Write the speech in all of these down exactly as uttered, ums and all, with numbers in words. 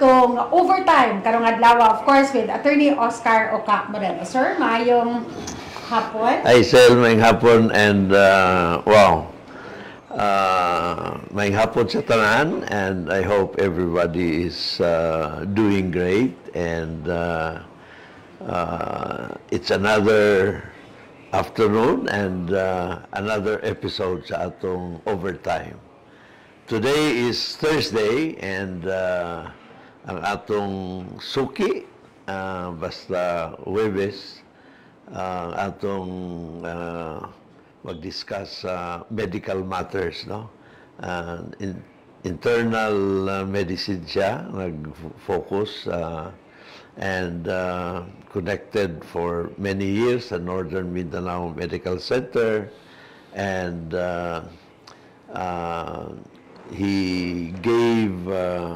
atong overtime karong adlaw, of course, with Attorney Oscar Oca Moreno. Sir, mayong hapon. Ay, sir, mayong hapon and uh, wow. Uh, mayong hapon sa tanan, and I hope everybody is uh, doing great, and uh, uh, it's another afternoon and uh, another episode sa atong overtime. Today is Thursday, and uh, ang atong suki, uh, basta Huwebes, ang uh, atong uh, mag-discuss uh, medical matters, no? Uh, in, internal uh, medicine siya, nag-focus uh, and uh, connected for many years sa Northern Mindanao Medical Center, and uh, uh, he gave uh,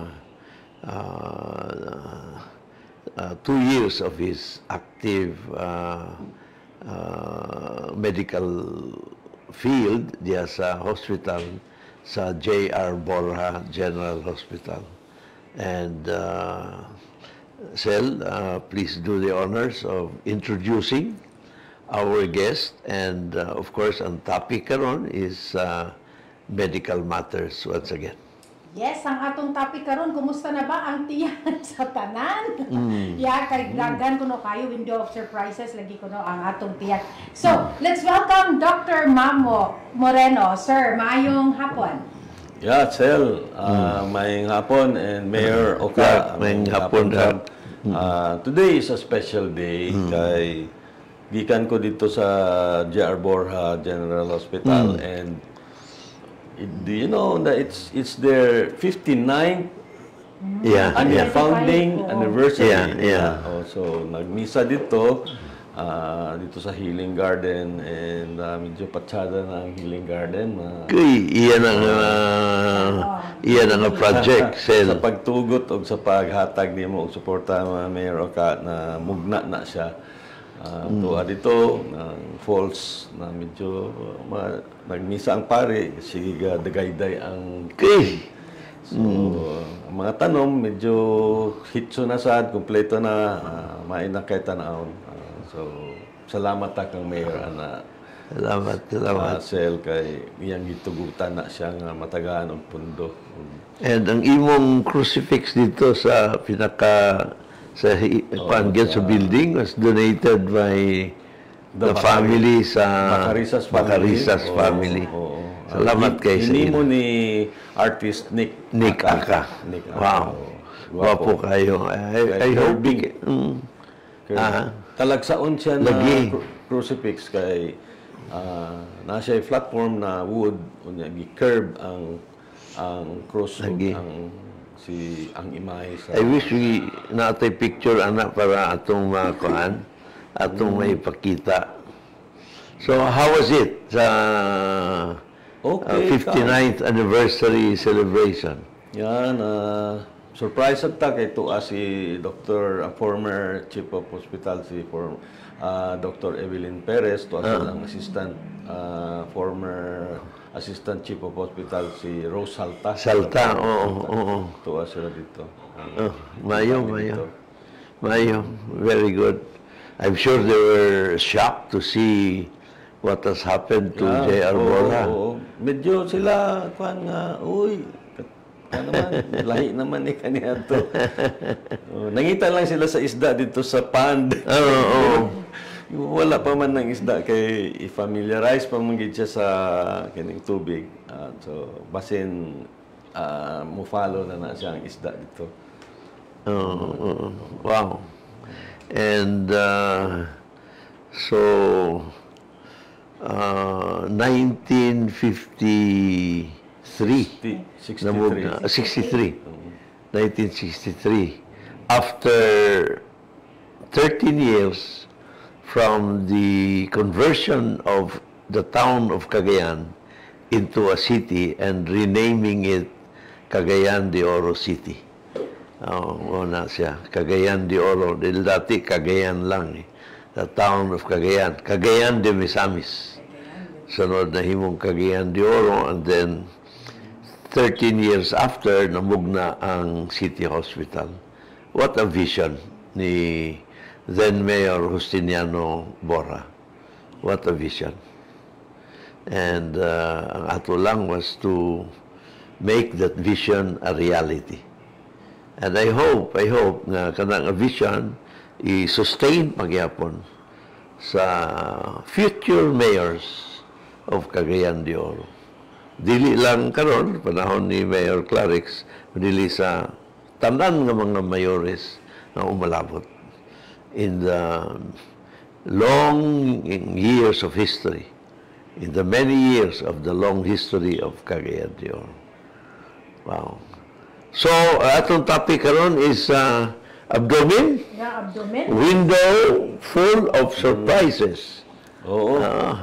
uh, uh, two years of his active uh, uh, medical field diya sa hospital sa J R Borja General Hospital. And uh, Sel, uh, please do the honors of introducing our guest, and uh, of course ang topic karon is uh, medical matters once again. Yes, ang atong topic karon, kumusta na ba ang tiyan sa tanan? Mm. Yeah, kay dagan kuno kayo window of surprises lagi kuno ang atong tiyan. So, let's welcome Doctor Mamo Moreno. Sir, maayong hapon. Yeah, Sel, uh, mm. maayong hapon, and Mayor Oca, yeah, maayong hapon. hapon uh, today is a special day mm. kay gikan ko dito sa J R Borja General Hospital, mm. and It, do you know that it's it's their fifty-ninth yeah, and yeah. founding oh. anniversary. Yeah, yeah. Oh, so nagmisa dito uh, dito sa Healing Garden, and uh, medyo patsada na ang Healing Garden. Uh, Kuy, iyan ang uh, iyan ang project sa, sa pagtugot o sa paghatag nimo og suporta mga Mayor Oca na mugna na siya. Uh, mm. Tuwa dito, ng falls na medyo uh, nagmisa ang pare, sige dagayday ang okay. So, mm. ang mga tanom, medyo hitso na sad, kumpleto na, uh, maina kay tanaon. Uh, so, salamat ta kang Mayor, ana. Salamat, salamat. Uh, Sel, kay iyang gitugutan na siya nga matagaan og pundo. And ang imong crucifix dito sa pinaka sa oh, Pangil sa building was donated by the, the family sa Bacarisas family. Bacarisas family. Oh, oh. Salamat uh, kay sa inyo. Mo ni artist Nick Nick Aka. Nick Aka. Wow. Wapo kayo. I, I hope big. Mm. Ah, talagsaon siya na cru crucifix kay uh, na siya platform na wood unya gi-curve ang ang cross ang si ang imahe sa... I wish we natay picture anak para atong mga kuan, atong mm. may pakita. So how was it sa okay, uh, fifty-ninth anniversary celebration? Yan, uh, surprise at ta kay tuwa si Doctor uh, former Chief of Hospital si for uh, Doctor Evelyn Perez, tuwa uh. ang assistant uh, former Assistant Chief of Hospital si Rose Salta. Salta, oo, oo. Tuwa sila dito. Oh, mayo, mayo. Mayo, very good. I'm sure they were shocked to see what has happened to yeah, J R Borja. Oo, oo. Medyo sila, kuhan nga, uy, naman, lahi naman ni kaniya to. Oh, nangita lang sila sa isda dito sa pond. Oo, oh, oo. Oh. Wala pa man ng isda kay i-familiarize pa man gid siya sa kining tubig. Uh, so basin uh, mo follow na na siya ang isda dito. Oh, oh, wow. And uh, so uh, nineteen fifty-three sixty-three sixty-three nineteen sixty-three, after thirteen years from the conversion of the town of Cagayan into a city and renaming it Cagayan de Oro City. Oh, una siya, Cagayan de Oro. Dahil dati, Cagayan lang eh. The town of Cagayan. Cagayan de Misamis. Sunod na himong Cagayan de Oro, and then thirteen years after namugna ang City Hospital. What a vision ni then Mayor Justiniano Borja. What a vision. And uh, ang ato lang was to make that vision a reality. And I hope, I hope na kanang vision i-sustain pagyapon sa future mayors of Cagayan de Oro. Dili lang karon panahon ni Mayor Clarix, dili sa tanan nga mga mayores na umalabot in the long years of history, in the many years of the long history of Cagayan de Oro. Wow. So, atong topic karon is uh, abdomen. Yeah, abdomen. Window full of surprises. Oo. Ah.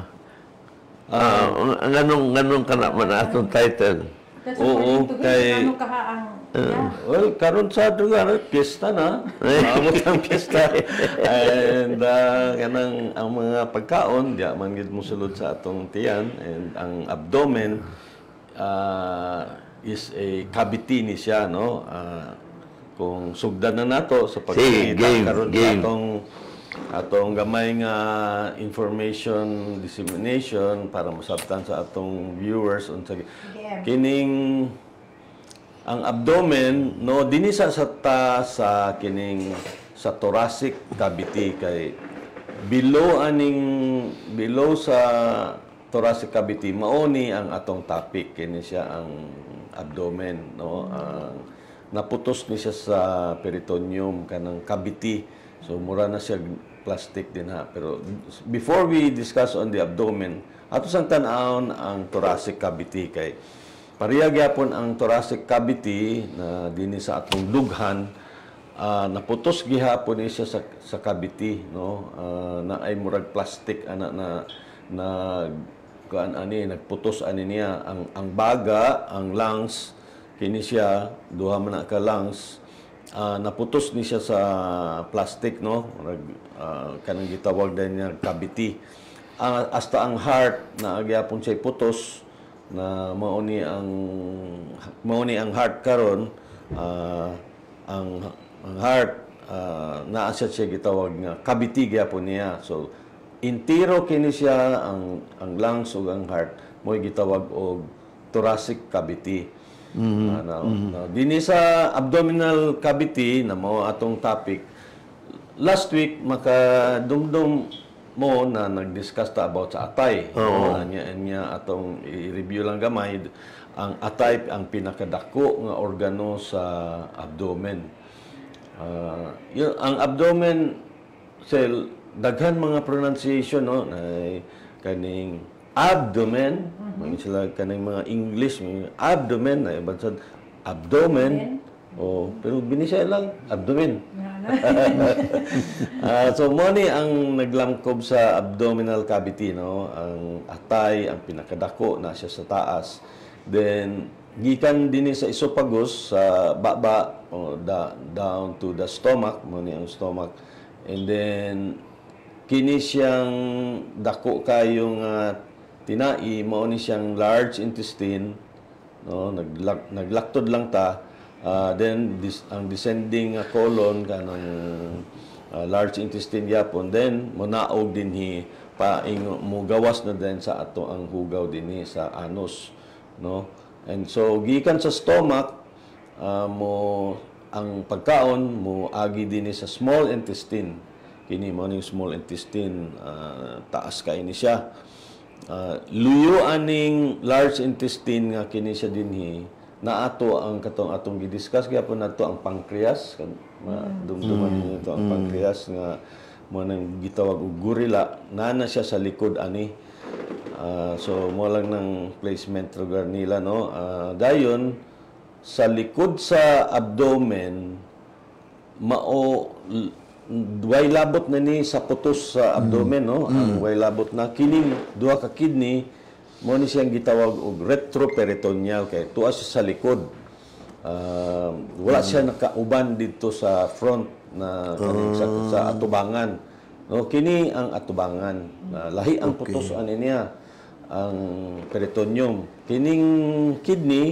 Ah, nganong nganong kana man atong title. That's Oo, according to him. kay- Ano kaha ang... Yeah. Well, karon sa lugar, piyesta na. Maamot ang piyesta. And uh, kanang ang mga pagkaon, di man gid mo sulod sa atong tiyan. And ang abdomen uh, is a cavity ni siya, no? Uh, kung sugdan na nato sa Sige, pagkita game, karon sa game. atong atong gamay nga information dissemination para masabtan sa atong viewers unsa gi- Game. kining ang abdomen no dinhi sa sa ta sa kining sa thoracic cavity kay below aning below sa thoracic cavity mao ni ang atong topic kini siya ang abdomen no ang naputos ni siya sa peritoneum kanang cavity so mura na siya plastic din ha pero before we discuss on the abdomen ato sang tan-awon ang thoracic cavity kay pareha gyapon ang thoracic cavity na dinhi sa atong dughan ah, naputos gihapon ni siya sa sa cavity no Ah, na ay murag plastic ana na na kuan ani nagputos ani niya ang ang baga ang lungs kini siya duha man na ka lungs ah, naputos ni siya sa plastic no murag ah, kanang gitawag din niya cavity. Ah, hasta ang heart na agyapon siya putos na mao ni ang mao ni ang heart karon ah, ang ang heart uh, naa siya siya gitawag nga cavity gyapon niya so intiro kini siya ang ang lungs ug ang heart mo gitawag og thoracic cavity. Mm-hmm. Uh, now, mm-hmm. now, dinhi sa abdominal cavity na mao atong topic last week makadumdum mo na nag-discuss ta about sa atay. Oo. Uh, niya, niya atong i-review lang gamay ang atay ang pinakadako nga organo sa abdomen. Uh, yun, ang abdomen cell daghan mga pronunciation no na kaning abdomen mm-hmm. sila kaning mga English mga abdomen na bansad abdomen oh pero binisay lang abdomen. uh, so mo ni ang naglamkob sa abdominal cavity no ang atay ang pinakadako na siya sa taas then gikan dinhi sa esophagus sa baba o da, down to the stomach mo ni ang stomach and then kini siyang dako kayong uh, tinai mao ni siyang large intestine no naglak, naglaktod lang ta uh, then this, ang descending uh, colon kanang uh, large intestine yapon then monaog dinhi pa mo gawas na din sa ato ang hugaw dinhi sa anus no and so gikan sa stomach uh, mo ang pagkaon mo agi dinhi sa small intestine kini mo ning small intestine uh, taas kay ni siya uh, luyo aning large intestine nga kini siya dinhi na ato ang katong atong gidiscuss gyapon nato ang pancreas kan dumduman mm. niyo to ang mm. pancreas nga mo nang gitawag og gorilla nana siya sa likod ani uh, so mo lang ng placement lugar nila no uh, dayon sa likod sa abdomen mao way labot na ni sa putos sa abdomen no mm. ang way labot na kining duha ka kidney mo ni siyang gitawag og retroperitoneal kay tuwa siya sa likod uh, wala mm. siya nakauban dito sa front na uh. sa, sa atubangan no kini ang atubangan uh, lahi ang okay. putos ani niya ang peritoneum kining kidney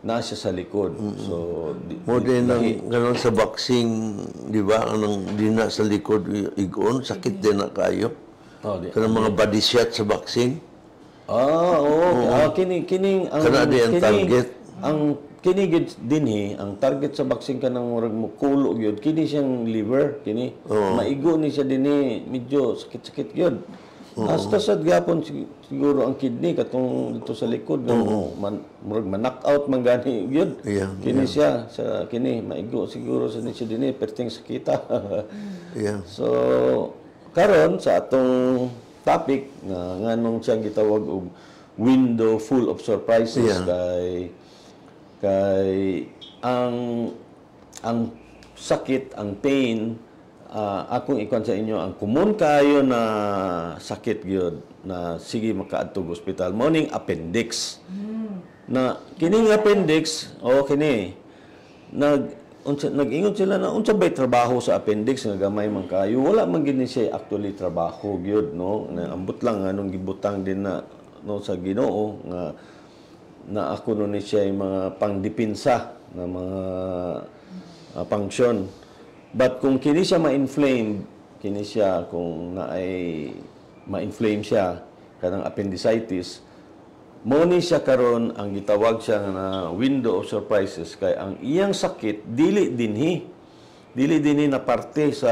na siya sa likod. So di, Mo di- din ang lahi. ganun sa boxing, di ba? Anong di na sa likod i- igon, sakit din na kayo. Oh, di. Kanang mga body shot sa boxing. Ah, oo. Ah, kini kining ang Kana di ang kini- target. Ang kini gid dinhi ang target sa vaccine kanang murag mo kulo gyud kini siyang liver kini. Maigo ni siya dinhi medyo sakit-sakit gyud. Hasta sad gyapon sig- siguro ang kidney katong dito sa likod nga man murag ma-knock out man gani gyud. Yeah, Kini siya sa kini maigo siguro sa ni siya dinhi perting sakita. Yeah. So, karon sa atong topic nga nganong siya gitawag og window full of surprises Yeah. kay kay ang ang sakit, ang pain ah, akong ikon sa inyo ang common kayo na sakit gyud na sige makaadtog ospital morning appendix. Na kining appendix o kini nag unsa nag-ingon sila na unsa bay trabaho sa appendix nga gamay man kayo wala man gid ni siya actually trabaho gyud no na ambot lang anong gibutang din na no sa Ginoo nga na ako no ni siya yung mga pangdepensa na mga uh, function but kung kini siya ma-inflame kini siya kung naay ma-inflame siya kanang appendicitis mo ni siya karon ang gitawag siya na window of surprises kay ang iyang sakit dili dinhi dili dinhi na parte sa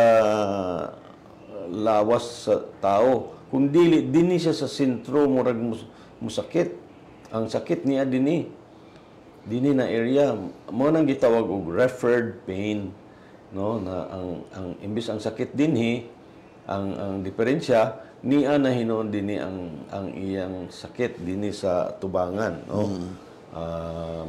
lawas sa tao kung dili dinhi siya sa sentro murag mus- musakit ang sakit niya dinhi dinhi na area mo nang gitawag og referred pain no na ang ang imbis ang sakit dinhi ang ang diferensya niya na hinon dinhi ang ang iyang sakit dinhi sa tubangan no um,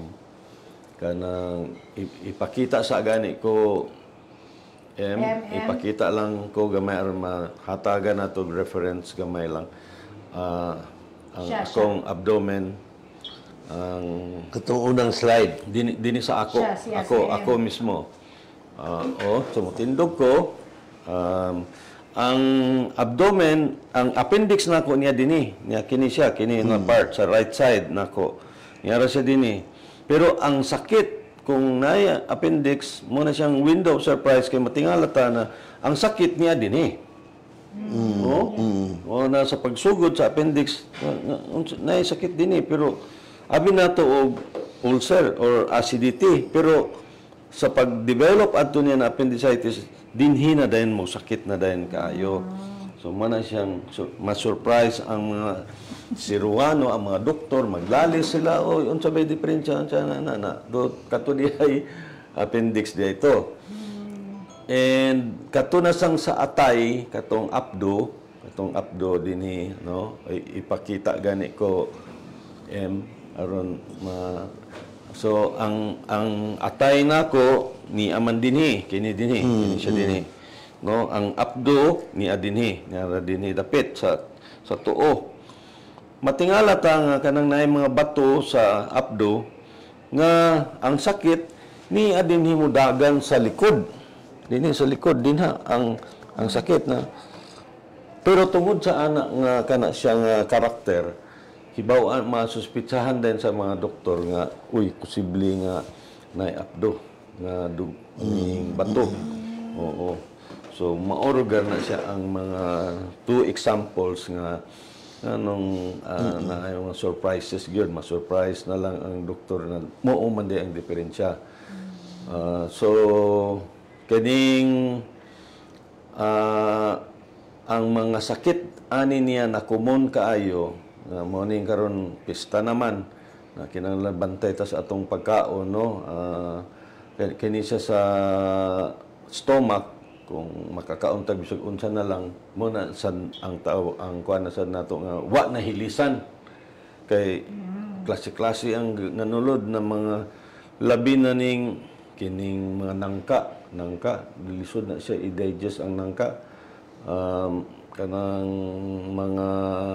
kanang ip- ipakita sa gani ko em M, M. ipakita lang ko gamay aron mahatagan nato og reference gamay lang Ah, ang Siya, akong abdomen ang Katong unang slide. dini, dini sa ako Siya, siya, ako si M. ako mismo Ah, oh sumutindog ko um, ang abdomen ang appendix nako niya dinhi niya kini siya kini nga part sa right side nako niya ra siya dinhi pero ang sakit kung naay appendix mo na siyang window of surprise kay matingala ta na ang sakit niya dinhi mm. oh o na sa pagsugod sa appendix na, na, naay sakit dinhi pero abi nato og ulcer or acidity pero sa pag-develop adto niya na appendicitis dinhi na dayon mo sakit na dayon kaayo. So man na siyang sur- ma-surprise ang mga siruano, ang mga doktor, maglalis sila, oy unsa bay diferensya unsa na na, na. Do kato di ay appendix di ito. And kato na sang sa atay katong abdo, katong abdo dinhi no, ay ipakita gani ko em aron ma so ang ang atay nako ni aman dinhi kini dinhi kini siya dinhi no ang abdo ni adinhi niya dinhi dapit sa sa tuo matingala ta nga kanang naay mga bato sa abdo nga ang sakit ni adinhi mo dagan sa likod dinhi sa likod dinha ang ang sakit na pero tungod sa ana nga kana siya nga karakter hibaw masuspitsahan din sa mga doktor nga uy posible nga naay abdo nga duging bato. Oo. So maorogar na siya ang mga two examples nga anong uh, na yung mga surprises gyud ma-surprise na lang ang doktor na mao man di ang diferensya. Uh, so kaning uh, ang mga sakit ani niya na common kaayo nga morning karon pista naman na kinahanglan bantay ta sa atong pagkaon no uh, kini siya sa stomach kung makakaon tag bisag unsa na lang mo na sad ang tao ang kuan na sad nato nga wa na hilisan kay klase-klase ang nanulod na mga labi na ning kining mga nangka nangka lisod na siya i-digest ang nangka um, kanang mga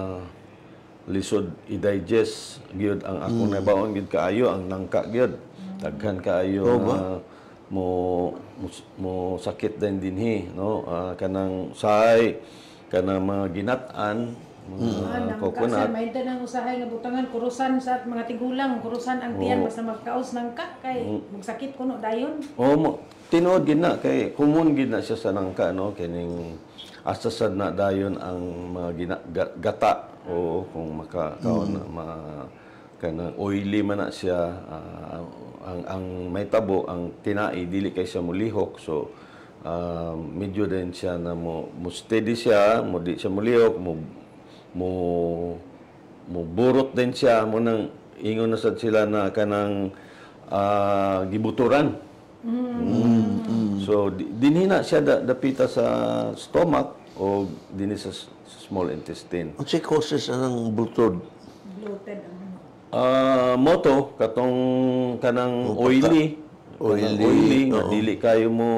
lisod i-digest gyud ang akong mm. nabaon gyud kaayo ang nangka gyud daghan kaayo oh, na mo, mo mo sakit din dinhi no uh, kanang say kanang mga ginat-an mga Nang coconut. kasi may tanang usahay nga butangan kurusan sa mga tigulang, kurusan ang tiyan Oo. basta magkaos ng ka kay magsakit kuno dayon. Oo, mo, tinuod gid na kay common gid na siya sa nangka no kining asasad na dayon ang mga gina, ga- gata o kung makakaon na mga kanang oily man na siya ah, ang ang may tabo ang tinai dili kay siya mulihok so ah, medyo din siya na mo, mo steady siya mo di siya mulihok mo mo mo burot din siya mo nang ingon na sad sila na kanang ah, gibuturan. Mm. So di- dinhi na siya da, dapita sa stomach o dinhi sa, s- small intestine. Ang say causes anang butod? Bloated ang ano. Ah, moto katong kanang oily, Oily, kanang oily nga oo. dili kayo mo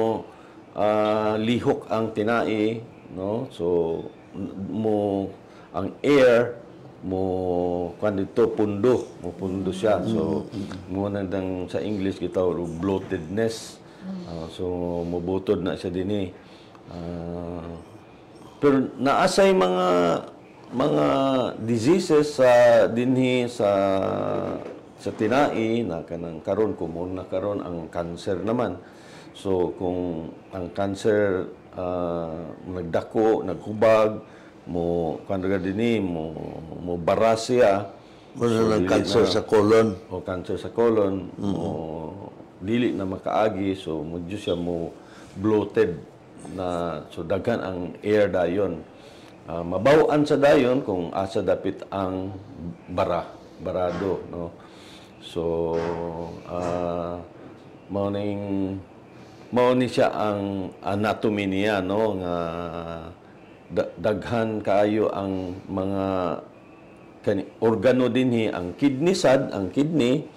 ah, lihok ang tinai, no? So n- mo ang air mo kan dito pundo, mo pundo siya. So mo nang dang sa English gitawag og bloatedness. Ah, so mobutod na siya dinhi. Ah, pero naasay mga mga diseases sa dinhi sa sa tinai na kanang karon common na karon ang cancer naman. So kung ang cancer ah, nagdako, naghubag, mo kanang dinhi mo mo bara siya Muna ng dili cancer na- sa colon. o cancer sa colon mo dili na makaagi so medyo siya mo bloated na so daghan ang air dayon. Ah, mabaw-an sa dayon kung asa dapit ang bara, barado, no. So ah mao ning mao ni siya ang anatomy niya, no, nga da- daghan kaayo ang mga kani organo dinhi ang kidney sad, ang kidney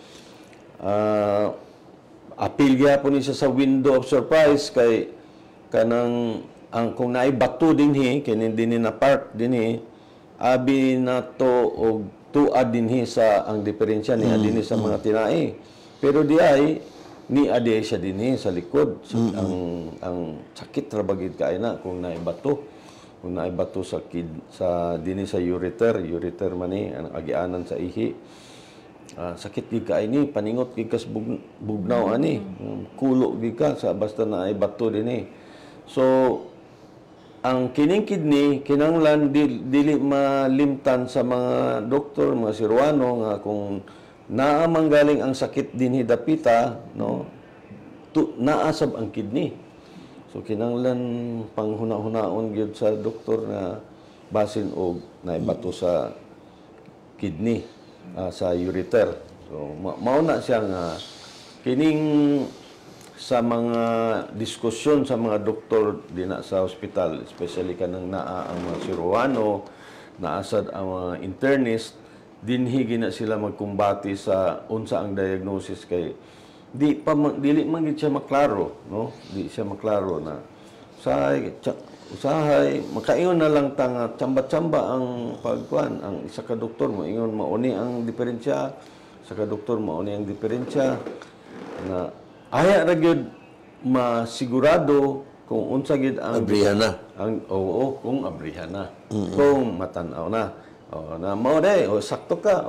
ah apil gyapon ni siya sa window of surprise kay kanang ang kung naay bato dinhi kini dinhi na part dinhi abi na to og tuad dinhi sa ang diferensya niya dinhi sa mga tinai pero di ay ni ade siya dinhi sa likod. So, ang ang sakit ra bagid kay na kung naay bato kung naay bato sa kid sa dinhi sa ureter ureter man ni ang agianan sa ihi. Ah, sakit gid kay ni paningot gid kas bug, bugnaw ani Mm, kulo gid ka sa basta naay bato dinhi. So ang kining kidney kinanglan dili, dili malimtan sa mga doktor, mga sirwano nga kung naa manggaling ang sakit dinhi dapita, no? Tu, naasab ang kidney. So kinanglan panghuna-hunaon gyud sa doktor nga basin og naibato sa kidney, ah, sa ureter. So ma- mao na siya nga kining sa mga diskusyon sa mga doktor dina sa hospital, especially kanang naa ang mga sirwano, naasad ang mga internist, dinhi gina sila magkumbati sa unsa ang diagnosis kay di pa ma- dili man gid siya maklaro, no? Di siya maklaro na usahay tsa- usahay makaingon na lang ta nga tsamba-tsamba ang pagkuan ang isa ka doktor mo ingon mauni ang diferensya, sa ka doktor mauni ang diferensya na aya ra gyud masigurado kung unsa gid ang Abrihan na. ang oo kung abrihan na kung matan-aw na o na mao day o sakto ka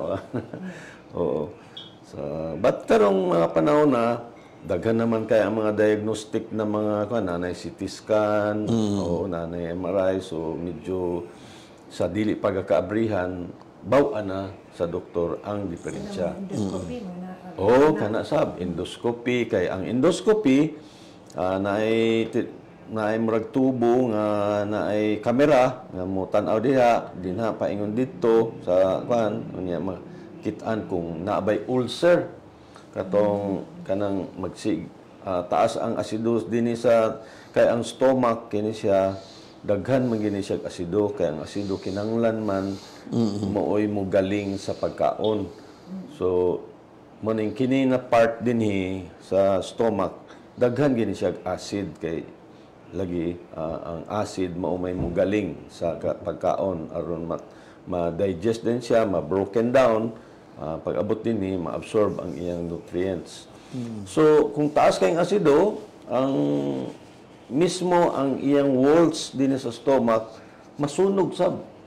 oo so but karong mga panahon na daghan naman kay ang mga diagnostic na mga kuan nanay C T scan o nanay M R I so medyo sa dili pagkakaabrihan baw-an na sa doktor ang diferensya. Endoscopy mo na. Oo, kana sab endoscopy kay ang endoscopy ah, naay ti- naay murag tubo nga naay kamera nga mo tan-aw diha dinha paingon didto sa kuan unya makit-an kung naabay ulcer katong kanang magsig ah, taas ang asidus dinhi sa kay ang stomach kini siya daghan man gini siya asido kay ang asido kinanglan man mooy mo galing sa pagkaon. So maning kini na part dinhi sa stomach daghan gini siya acid kay lagi ah, ang acid mao may mo galing sa ka- pagkaon aron ma, ma-digest din siya, ma-broken down ah, pag-abot dinhi ma-absorb ang iyang nutrients. So kung taas kayong asido ang mismo ang iyang walls din sa stomach masunog sab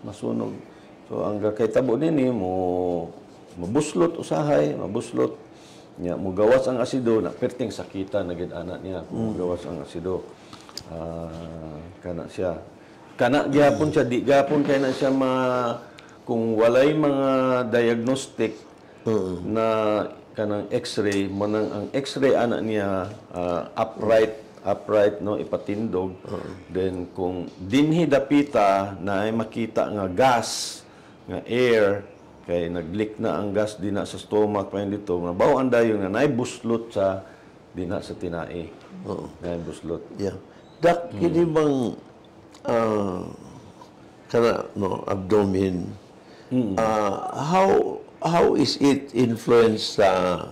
masunog. So ang gakahitabo nini mo mabuslot usahay, mabuslot nya mo gawas ang asido na perting sakita na gid ana niya kung gawas ang asido. Ah, kana siya. Kana gyapon siya di gyapon kay na siya ma kung walay mga diagnostic na kanang X-ray mo nang ang X-ray ana niya ah, upright upright no ipatindog. Then kung dinhi dapita na ay makita nga gas nga air kay nag-leak na ang gas dina sa stomach pa dito nga baw dayon nga nay buslot sa dina sa tinai. Oo, nay buslot. Yeah. Dak kini bang uh, kana no abdomen uh, how how is it influenced sa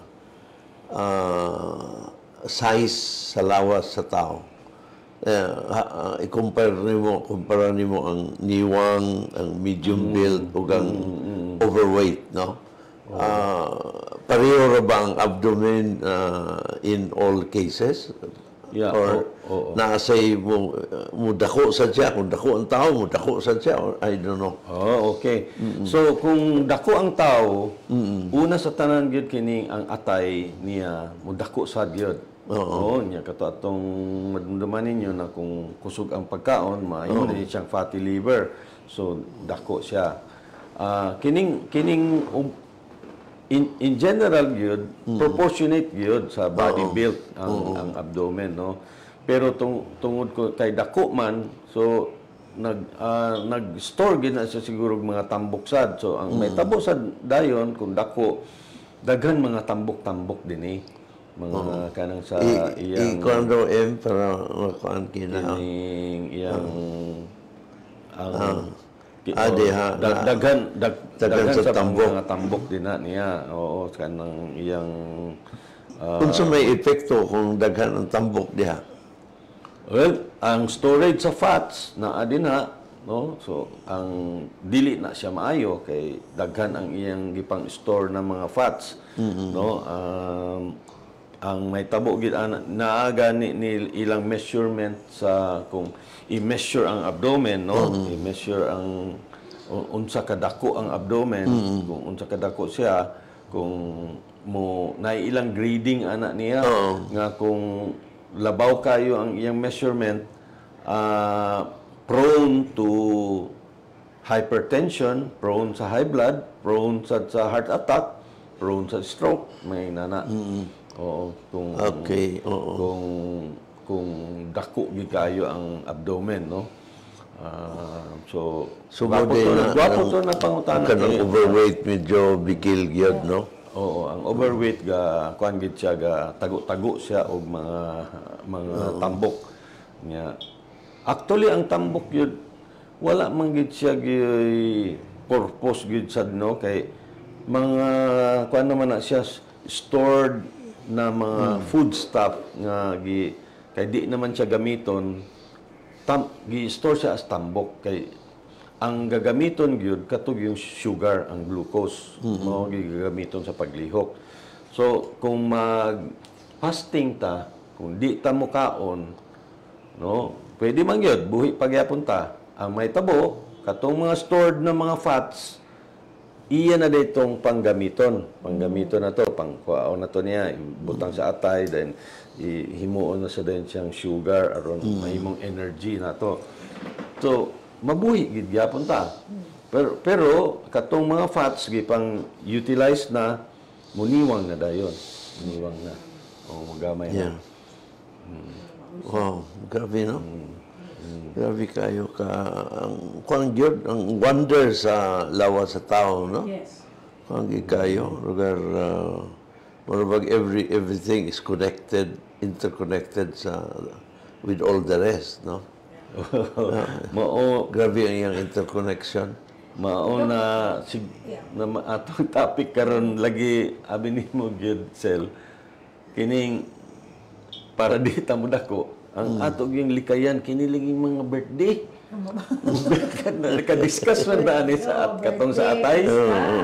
uh, size sa lawas sa tao? Uh, uh, i-compare nimo kumpara nimo ang niwang, ang medium build ug ang overweight, no? Uh, pareho ra ba ang abdomen uh, in all cases? Yeah, Or oo, oo. naasay mo, mo dako sa siya, kung dako ang tao, mo dako sa siya, or I don't know. Oh, okay. So kung dako ang tao, una sa tanan gyud kini ang atay niya mo dako sad gyud. Oo, nya kato atong madumduman ninyo na kung kusog ang pagkaon, maayo na siyang fatty liver. So dako siya. Ah, kining kining um, in in general gyud proportionate gyud sa body build ang ang abdomen, no. Pero tung, tungod ko kay dako man, so nag uh, nag-store gid na siya siguro mga tambok sad. So ang may tabo sad dayon kung dako daghan mga tambok-tambok dinhi. Mga kanang sa I, iyang i-kuan daw M para makuan kina. ining iyang ang ki- Ah, di oh, ha, dag- na- daghan dag, daghan daghan sa sa tambok. mga tambok din na niya. Oo, kanang iyang ah, Kung sa may epekto kung daghan ang tambok diha. well, ang storage sa fats na adin na, no? So ang dili na siya maayo kay daghan ang iyang gipang store na mga fats, no? Um, ang may tabo gid ana naaga ni, ni ilang measurement sa kung i-measure ang abdomen, no? I-measure ang un- unsa kadako ang abdomen, kung unsa kadako siya, kung mo na ilang grading ana niya nga kung labaw kayo ang iyang measurement, ah, prone to hypertension, prone sa high blood, prone sa, sa heart attack, prone sa stroke, may nana. Oo, kung Okay, oo. kung kung dako gid kayo ang abdomen, no. Ah, so So gwapo mo to, na gwapo to na pangutana. kanang eh. overweight medyo bigil gyud, no? Oo, ang overweight ga kuan gid siya ga tago-tago siya og mga mga tambok nya. Actually ang tambok yun wala man gid siya gyud purpose gid sad, no, kay mga kuan naman na siya stored na mga food stuff nga gi kay di naman siya gamiton tam gi store siya as tambok kay ang gagamiton gyud katug yung sugar, ang glucose, mo gigamiton sa paglihok. So kung mag fasting ta, kung di ta mo kaon, no, pwede man gyud buhi pagyapon ta. Ang may tabo katong mga stored na mga fats, iya na ditong panggamiton. Panggamiton na to, pang kuaon na to niya, butang sa atay, then himuon na sa din siyang sugar aron mahimong energy na to. So mabuhi gid gyapon ta. Pero pero katong mga fats gipang utilize na muniwang na dayon. Muniwang na. O magamay Yeah. na. Wow, grabe, no? Grabe kayo ka ang kuan gyud ang wonder sa lawas sa tao, no? Yes. Kuan gyud kayo lugar uh, murag every everything is connected, interconnected sa with all the rest, no? Mao Grabe ang iyang interconnection. mao na sig na ma- atong topic karon lagi abi nimo gyud Sel. Kining para di ta mo dako ang ato yung likayan kiniling mga birthday. Naka-discuss man ba ani sa at katong sa atay? Oo.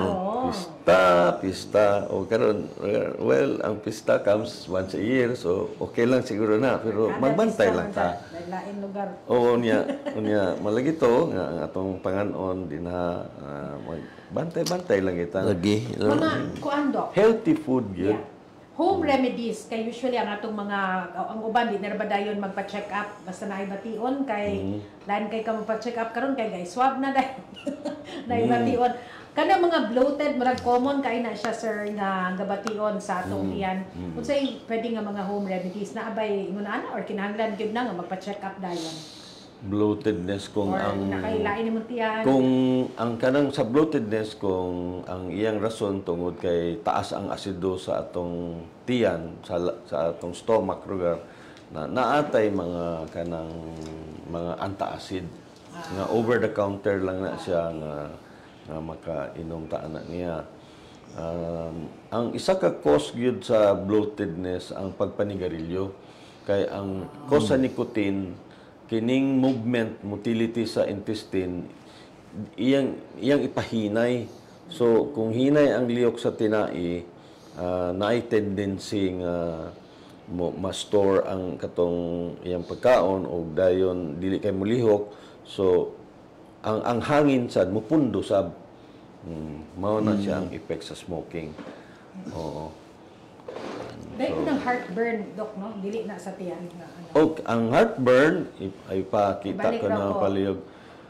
Pista, pista. O karon, well, ang pista comes once a year, so okay lang siguro na. Pero Kada magbantay pista lang man ta. sa lain lugar. Oo niya, unya malagi to nga ang atong panganon din ha. ah, magbantay-bantay lang kita. Lagi. Mga kuan Doc. Healthy food yun. Yeah. Home remedies kay usually ang atong mga ang uban di na ba dayon magpa-check up basta na bation kay lain kay ka magpa-check up karon kay guys swab na dai. na bation. Kana mga bloated murag common kay na siya sir nga gabation sa atong iyan. Unsay pwede nga mga home remedies na abay ingon ana or kinahanglan gyud na nga magpa-check up dayon. Bloatedness kung Or ang nakailain ni mo tiyan. kung ang kanang sa bloatedness kung ang iyang rason tungod kay taas ang asido sa atong tiyan sa sa atong stomach lugar na naatay mga kanang mga antacid nga over the counter lang na siya nga nga makainom ta na niya. Um, ang isa ka cause gyud sa bloatedness ang pagpanigarilyo kay ang cause sa nicotine kining movement motility sa intestine iyang iyang ipahinay. So kung hinay ang lihok sa tinai, uh, naay tendency nga mo ma-store ang katong iyang pagkaon o dayon dili kay molihok. So ang ang hangin sad mopundo sab. Hmm, mao na siya ang effect sa smoking. Oo. Dahil so, ng heartburn, Doc, no? Dili na sa tiyan. Na, ano. O, ang heartburn, ay pakita Ibalik ko raw na ko. palihog.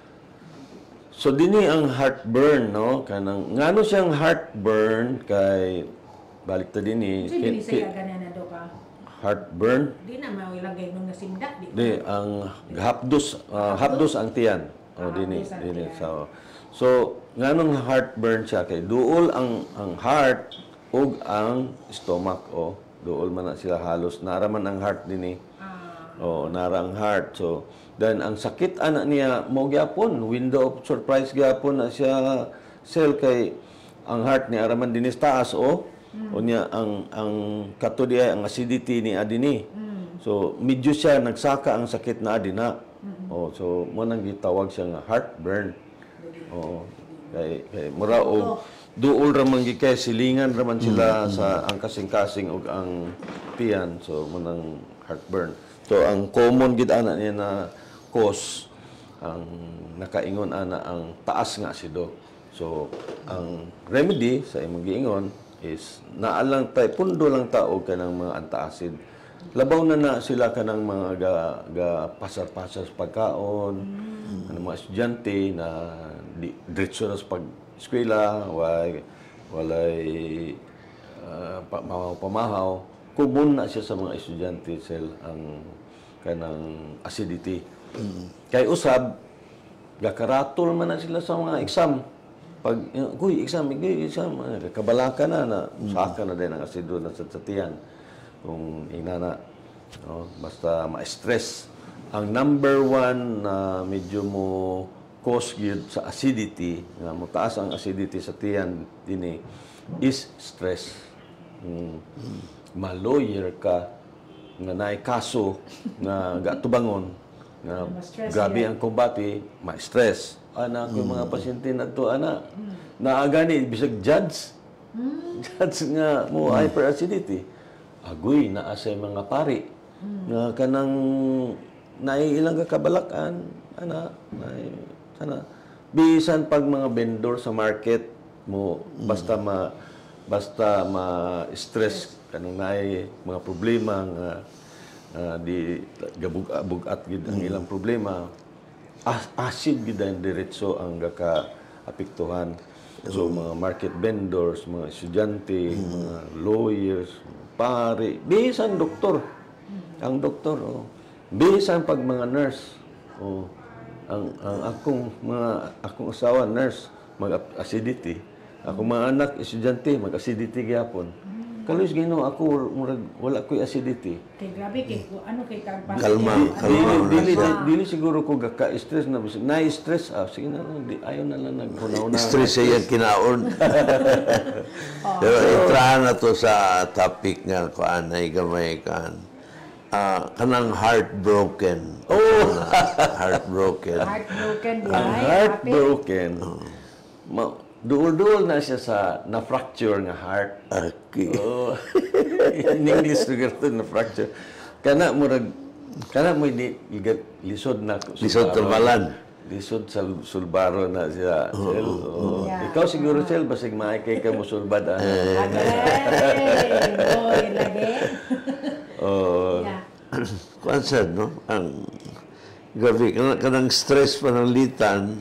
So, dini ang heartburn, no? Kanang, ngano siyang heartburn kay, balik ta dini. So, hindi siya ganyan na, Doc, ah? Heartburn, Di na mailagay nung nasindak, di. di, ang hapdos, ah, hapdos ang tiyan. O, Ah, dini, hapdos ang dini. tiyan. So, so, nganong heartburn siya kay, duol ang, ang heart, ug ang stomach, o. Dool man na sila halos. Naraman ang heart din eh. Ah, Oo, nara ang heart. So, then ang sakit anak niya, mo gyapon, window of surprise gyapon na siya cell kay ang heart ni araman dinis taas o. O niya ang ang kato diay ang acidity ni adini. So, medyo siya nagsaka ang sakit na adina. Oh, so mo nang gitawag siya nga heartburn. Oo. Kay kay mura og duol ra man gid kay silingan ra man sila sa ang kasing-kasing ug ang tiyan, so manang heartburn. So ang common gid ana niya na cause ang nakaingon ana ang taas nga asido. So ang remedy sa imong giingon is naa lang tay pundo lang ta og kanang mga antacid. Labaw na na sila kanang mga ga, ga pasar-pasar sa pagkaon, ano mga estudyante na di, diretso na sa pag eskwela, walay, walay uh, pamahaw, common na siya sa mga estudyante sel ang kanang acidity. Mm-hmm. Kay usab, gakaratol man na sila sa mga exam. Pag, kuy, exam, kuy, exam, kabalaka na, na saka na din ang asido na sa tiyan. Kung inana, no? Basta ma-stress. Ang number one na medyo mo cause gyud sa acidity, nga mo taas ang acidity sa tiyan dinhi is stress. Mm. Ma-lawyer ka nga naay kaso nga gatubangon nga grabe ang kumbati, ma-stress. Ana ko mga pasyente nadto ana naa gani bisag judge. Judge nga mo hyperacidity. Agoy naa sa mga pari nga kanang naay ilang kabalakan ana naay sana bisan pag mga vendor sa market mo basta ma basta ma-stress kanang naay mga problema nga uh, di gabug-bugat gid ang ilang problema as acid gid ang diretso ang gaka apektuhan. So mga market vendors, mga estudyante, mga lawyers, pare, bisan doktor. Ang doktor, oh. Bisan pag mga nurse, oh. Ang, ang akong mga akong asawa nurse mag-acidity, akong mga anak estudyante mag-acidity gyapon. Kalos Ginoo ako murag wala koy acidity. Kay grabe kay ano kay kag Kalma, kalma. Dili, dili, dili siguro ko gaka-stress na bisag na stress ah sige na di ayo na lang naghunaw na. Stress siya kinaon. Pero itrahan na to sa topic nga kuan ay gamay kan. Ah, kanang heartbroken. Oh, heartbroken. heartbroken di ang ay heartbroken. Ma, duol-duol na siya sa na-fracture nga heart. Okay. Oh. In English lugar to na-fracture. Kana murag kana mo di igat lisod na Lisod turbalan. Lisod sa sulbaro na siya. Sel. Oh. Yeah. Ikaw siguro sel basig maikay ka mo sulbad ah. Agay! Boy, lagi. Oh. Yeah. Kuan sad, no? Ang grabe, kanang, kanang stress pananglitan,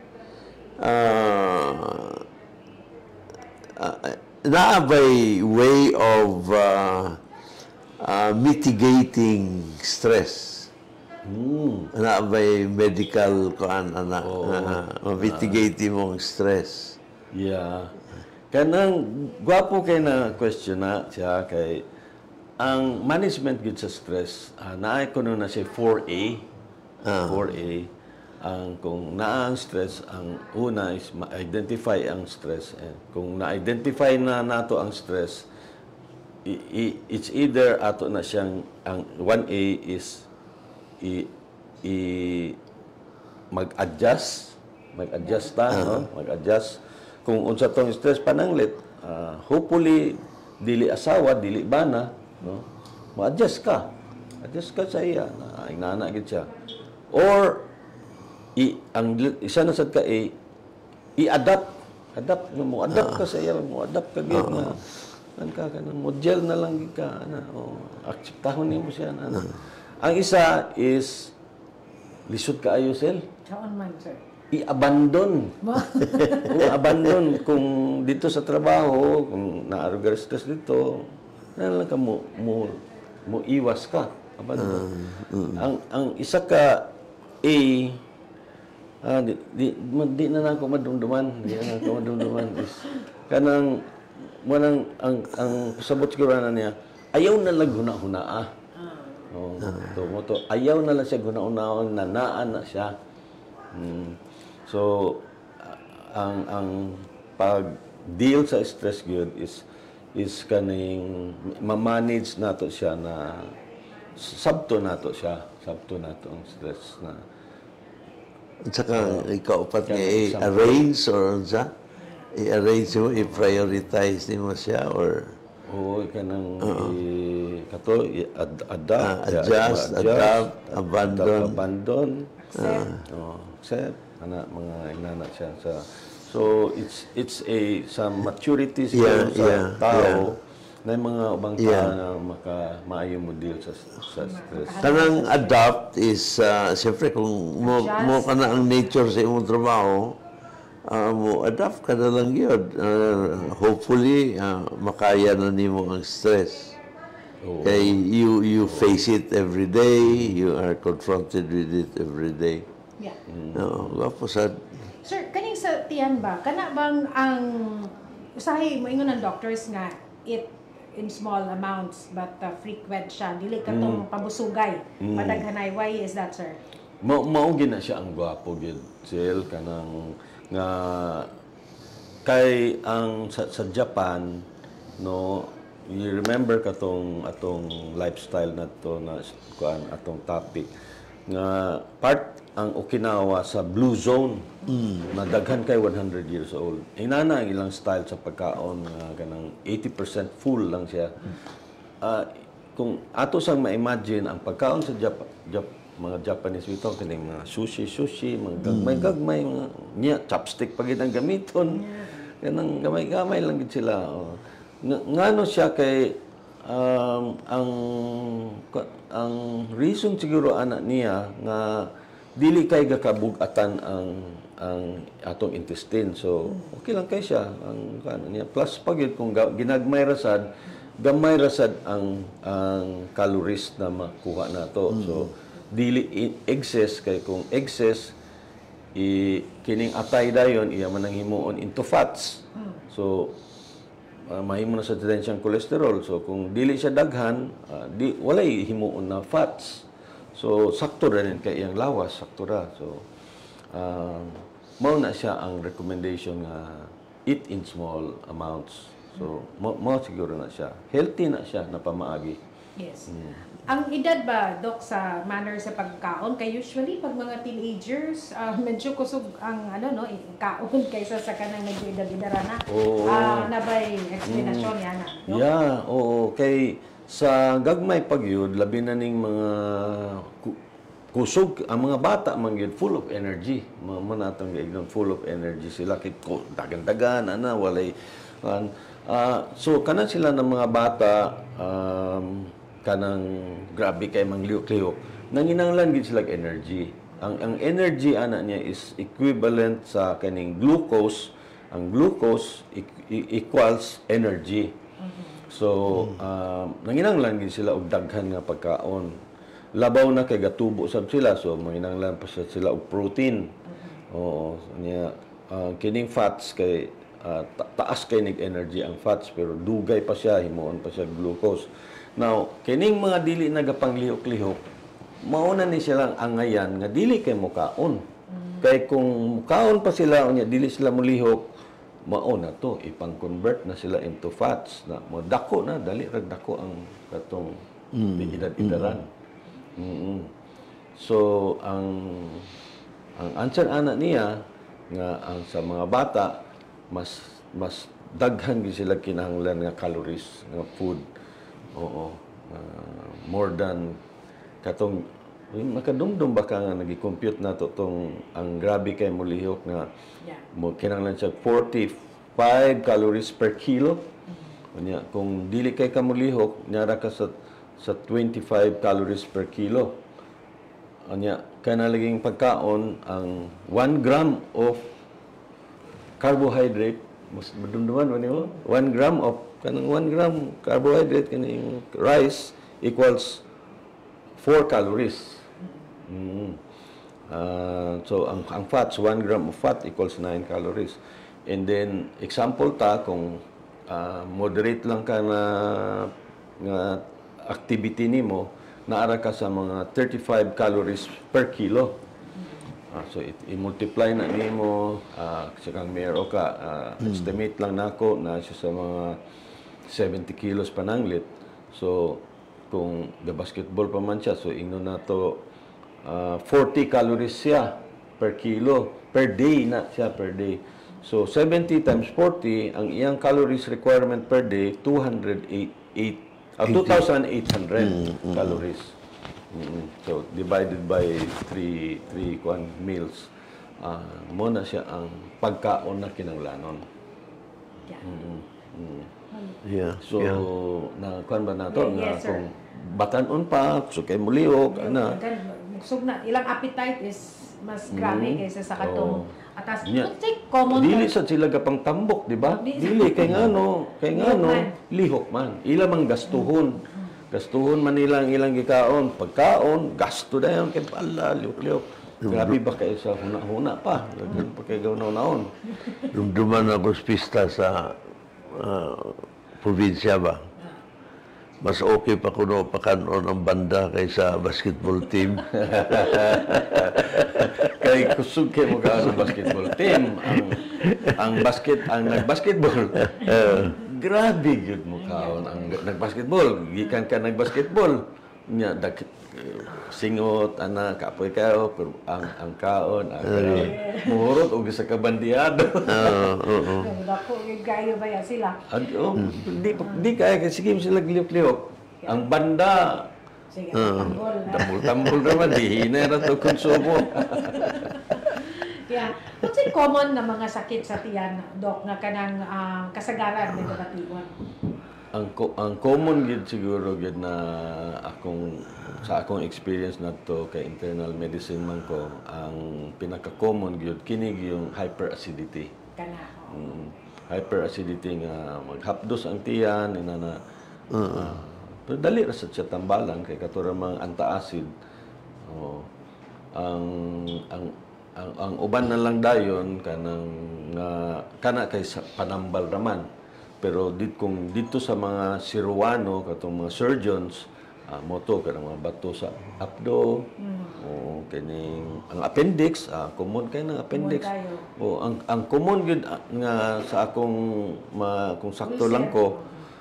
ah, uh, naabay way of uh, uh, mitigating stress. Hmm. Naabay medical kuan ana, uh, mitigate mo ang stress. Yeah. Kanang gwapo kay na question na siya kay ang management gud sa stress, uh, naay ko na siya four A. four A. Ang kung naa ang stress, ang una is ma-identify ang stress. And kung na-identify na nato ang stress, i- i- it's either ato na siyang ang one A is i, i mag-adjust, mag-adjust ta, no? Mag-adjust kung unsa tong stress pananglit, uh, hopefully dili asawa, dili bana, no? Ma-adjust ka. Adjust ka sa iya na inana gid siya. Or i ang isa na sad ka i i-adapt, adapt mo adapt ka sa iya, mo adapt ka gid na nan ka kanang model na lang gid ka ana, o akseptahon nimo siya na. Ang isa is lisod ka ayo sel. Saan man, sir? I-abandon. Kung abandon, kung dito sa trabaho, kung naarugar stress dito, na lang ka mo, mo, mo iwas ka. Abandon. Ang, ang isa ka, A, ah, di, di, ma- di na lang ako madumduman. Di na lang ako madumduman. Is, kanang, manang, ang, ang sabot siguro na niya, ayaw na lang huna-hunaa. Oh, to mo to ayaw na lang siya guna-unaon na naan na siya. Hmm. So uh, ang ang pag deal sa stress good is is kaning ma-manage nato siya na sabto nato siya, sabto nato ang stress na. At saka ikaw upat nga Kanang i-arrange or unsa? I-arrange mo, i-prioritize mo siya or Oo, kanang i kato i- ad, adapt, Ah, adjust, adapt, abandon. adapt, abandon. Accept. Oh, accept ana mga inana siya sa so it's it's a some maturity siguro Yeah, sa yeah, tao na yung mga ubang tao Yeah. na maka maayo mo deal sa sa stress. kanang adapt is uh, siyempre kung mo, Adjust. mo ka na ang nature sa imong trabaho, uh, mo adapt ka na lang yun. Uh, hopefully, uh, makaya na nimo ang stress. Oo. Kay you you face it every day, you are confronted with it every day. Yeah. No, gapo sad. Sir, kaning sa tiyan ba, kana bang ang usahay mo ingon ng doctors nga it in small amounts but uh, frequent siya, dili katong pabusugay. Madaghanay, why is that, sir? Ma mao gid na siya ang gwapo gid sil kanang nga kay ang sa, sa Japan no you remember katong atong lifestyle nato na kuan atong topic nga part ang Okinawa sa blue zone na daghan kay one hundred years old. Inana ang ilang style sa pagkaon nga kanang eighty percent full lang siya. Ah, kung ato sang ma-imagine ang pagkaon sa Jap- Jap- mga Japanese bitaw kining mga sushi sushi mga gagmay-gagmay mga niya chopstick pa gid ang gamiton. Kanang gamay-gamay lang gid sila. Oh. Nga, ngano siya kay um, ang ang reason siguro ana niya nga dili kay gakabug-atan ang ang atong intestine. So okay lang kay siya ang kano niya plus pagid kung ga- ginagmay rasad gamay rasad ang ang calories na makuha nato. So dili i- excess kay kung excess i kining atay dayon iya man ang himuon into fats. So uh, mahimo na sa siyang cholesterol. So kung dili siya daghan, uh, di walay himuon na fats. So sakto ra rin kay iyang lawas, sakto ra. So uh, mao na siya ang recommendation nga eat in small amounts. So mo, mo siguro na siya. Healthy na siya na pamaagi. Yes. Ang edad ba, Dok, sa manner sa pagkaon? Kay usually, pag mga teenagers, ah, medyo kusog ang ano, no, eh, kaon kaysa sa kanang medyo edad-edara na. Oo. Ah, nabay explanation yan na. No? Yeah, oo. Kay sa gagmay pagyud labi na ning mga ku- kusog ang mga bata man gyud full of energy. Mga manatang gaignon full of energy sila kit ko dagan-dagan ana walay kan ah, so kanan sila ng mga bata um, kanang grabe kay mangliyok-liyok nanginanglan gid sila og energy. Ang ang energy ana niya is equivalent sa kaning glucose. Ang glucose e- e- equals energy. So, um, nanginanglan gid sila og daghan nga pagkaon. Labaw na kay gatubo sab sila, so manginanglan pa siya sila og protein. Oo, niya uh, kining fats kay uh, ta- taas kay nig energy ang fats pero dugay pa siya himuon pa siya glucose. Now, kining mga dili nagapanglihok-lihok, mauna ni silang angayan nga dili kay mukaon. Kay kung mukaon pa sila unya dili sila mulihok, mao na to ipang-convert na sila into fats na mo dako na dali ra dako ang katong mm. edad-edaran. Mm-hmm. So ang ang answer ana niya nga ang sa mga bata mas mas daghan gyud sila kinahanglan nga calories nga food. Oo. Uh, more than katong makadumdum ba ka nga nagi-compute na to tong ang grabe kay mulihok nga Yeah. mo kinahanglan siya forty-five calories per kilo. Unya kung dili kay ka mulihok nyara ka sa sa twenty-five calories per kilo. Unya kana laging pagkaon ang one gram of carbohydrate mas madumduman man nimo one gram of kanang one gram carbohydrate kaning rice equals four calories. Mm. Uh, so ang ang fats one gram of fat equals nine calories. And then example ta kung uh, moderate lang ka na nga activity nimo naara ka sa mga thirty-five calories per kilo. Uh, so it, i-multiply na nimo uh, kasi kang mayro ka uh, mm. estimate lang nako na siya sa mga seventy kilos pananglit. So kung the basketball pa man siya so ingno na to uh, forty calories siya per kilo per day na siya per day. So seventy times forty ang iyang calories requirement per day two hundred eight uh, two thousand eight hundred mm-hmm. calories. Mm-hmm. So divided by three three kwan meals uh, mo na siya ang pagkaon na kinahanglanon. Yeah. Mm-hmm. Mm-hmm. Yeah. So, yeah. na kuan ba na to Yeah, na yes, sir. kung batanon pa, so kay muliok ana. Sug na ilang appetite is mas grabe Mm. kaysa sa katong Oh. atas. Yeah. Kung take common Dili sa sila gapang tambok, di ba? Di- Dili kay ngano, kay Lihok ngano man. lihok man. Ila mang gastuhon. Gastuhon man nila ang ilang gikaon, pagkaon, gasto dayon kay pala lihok-lihok. Grabe ba kay sa huna-huna pa, lagan pa kay gawnaw-naon. Dumduman ako sa pista sa ah, probinsya ba. Mas okay pa kuno pakanon ang banda kaysa basketball team. Kay kusog kay mo ka sa basketball team ang ang basket ang nagbasketball. Grabe gyud mo kaon ang nagbasketball. Gikan ka nagbasketball nya dak singot ana kapoy kayo pero ang ang kaon ang muhurot og sa kabandiyado. Oo. Dako yung gayo ba yan sila? Ano, di di kaya kasi sige sila gliyok-liyok. Ang banda Sige, tanggol na. tambol-tambol naman di hina ra to konsumo. Yeah. What's it common na mga sakit sa tiyan, Dok, nga kanang ah, kasagaran ng kabatiwan? ang ko- ang common gid siguro gid na akong sa akong experience na to kay internal medicine man ko ang pinaka common gid kini yung hyperacidity. Kana. oh. Mm, hyperacidity nga maghapdos ang tiyan ina na uh, pero dali ra sa siya tambalan kay katura mga antacid. Oh, ang ang ang, ang uban na lang dayon kanang nga kana kay sa panambal raman. Pero dit kung dito sa mga siruano katong mga surgeons uh, moto kanang mga bato sa abdo o kining ang appendix ah, common kay ng appendix Common kayo. o ang ang common gid ah, nga sa akong ma, kung sakto lang ko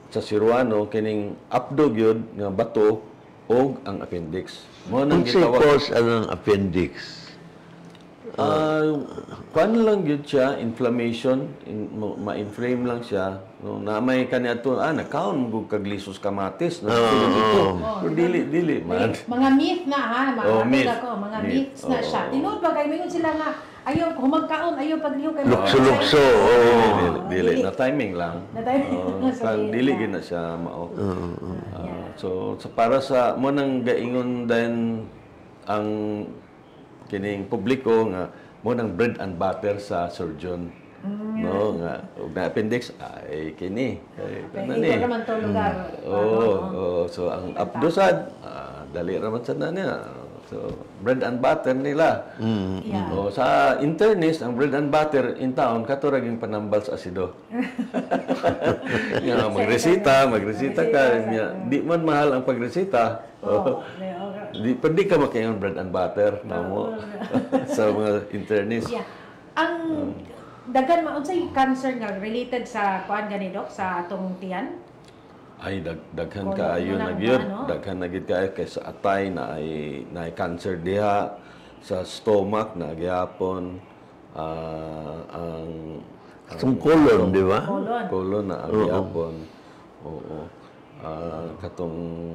sa Ceruano kining abdo gyud nga bato og ang appendix. Mo nang Unsay gitawag cause anang appendix? Ah, kuan lang gyud siya, inflammation, in, mo- ma-inflame lang siya. No, na may kanya to, ah, nakaon mo kag lisos kamatis, no. Ito. Pero dili dili man. Mga myth na ha, mga Oh, ano myth. ako, mga Myth. myths na siya. Oo. Tinuod ba kay mingon sila nga ayaw humagkaon, ayaw pagliho kay Lukso-lukso, oo. Dili, dili, na timing lang. Na timing Oo, lang, kag sabihin dili na. gyud na siya mao. Ah, so, sa para sa mo nang gaingon din ang kining publiko nga mo nang bread and butter sa surgeon. No nga ug na appendix ay kini kay kanan Ikaw naman to lugar. Oo, oo. So ang abdosad, ah, dali raman sa na niya. So bread and butter nila. Yeah. Oh, sa internist, ang bread and butter in town katurag yung panambal sa asido. Nga magresita, magresita ka nya. Di man mahal ang pagresita. Oo. Di pwede ka makaingon bread and butter na mo sa mga internist. Yeah. Ang dagan ma unsay cancer nga related sa kuan gani dok sa atong tiyan? Ay dag daghan Kung kaayo ano na lang gyud, ba, no? daghan na gyud kaayo kay sa atay na ay na ay cancer diha, sa stomach na gyapon, ah, ang Itong colon, di ba? Colon. colon na gyapon. Oo. Ah, katong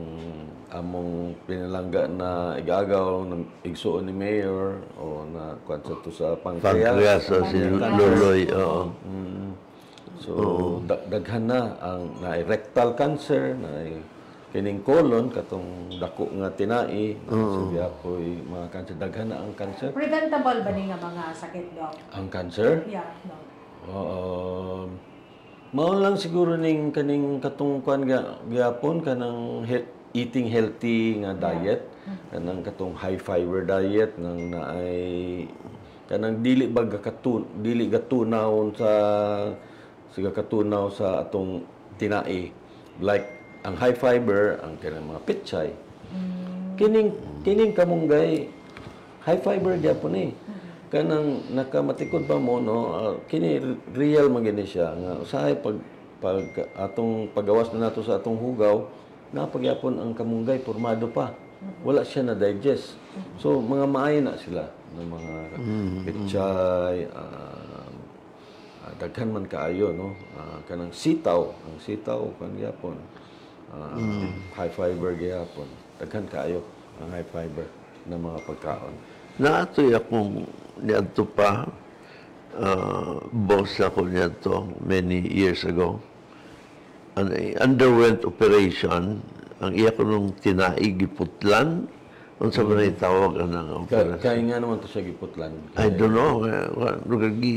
among pinalangga na igagaw ng igsuon ni mayor o na kwansa to sa pancreas. Pancreas, o si Luloy, oo. Mm. So, da- daghan na ang na rectal cancer, na kining colon, katong dako nga tinai, uh apoy mga cancer, daghan na ang cancer. Preventable ba ni nga mga sakit dok? Ang cancer, Yeah, no. uh, mao lang siguro ning kaning katong kwan ga gyapon kanang he- eating healthy nga diet, kanang katong high fiber diet nang naay kanang dili ba gatun dili gatunaw sa siga katunaw sa atong tinai, like ang high fiber ang kanang mga pitsay. Kining kining kamunggay high fiber gyapon eh. Kanang nakamatikod pa mo no, ah, kini real man gini siya nga usahay pag pag atong pagawas na nato sa atong hugaw napagyapon ang kamunggay pormado pa. Wala siya na digest. So mga maayo na sila ng mga pitsay, ah, ah, daghan man kaayo no. Ah, kanang sitaw, ang sitaw kan gyapon. Ah, high fiber gyapon. Daghan kaayo ang high fiber na mga pagkaon. Naatoy akong niadto pa, uh, boss ako niadto many years ago. And I underwent operation. Ang iya ko nung tinaig giputlan. Kung sa man tawag ang Ka- operation. Kaya nga naman to siya giputlan. I don't know. Rugagi.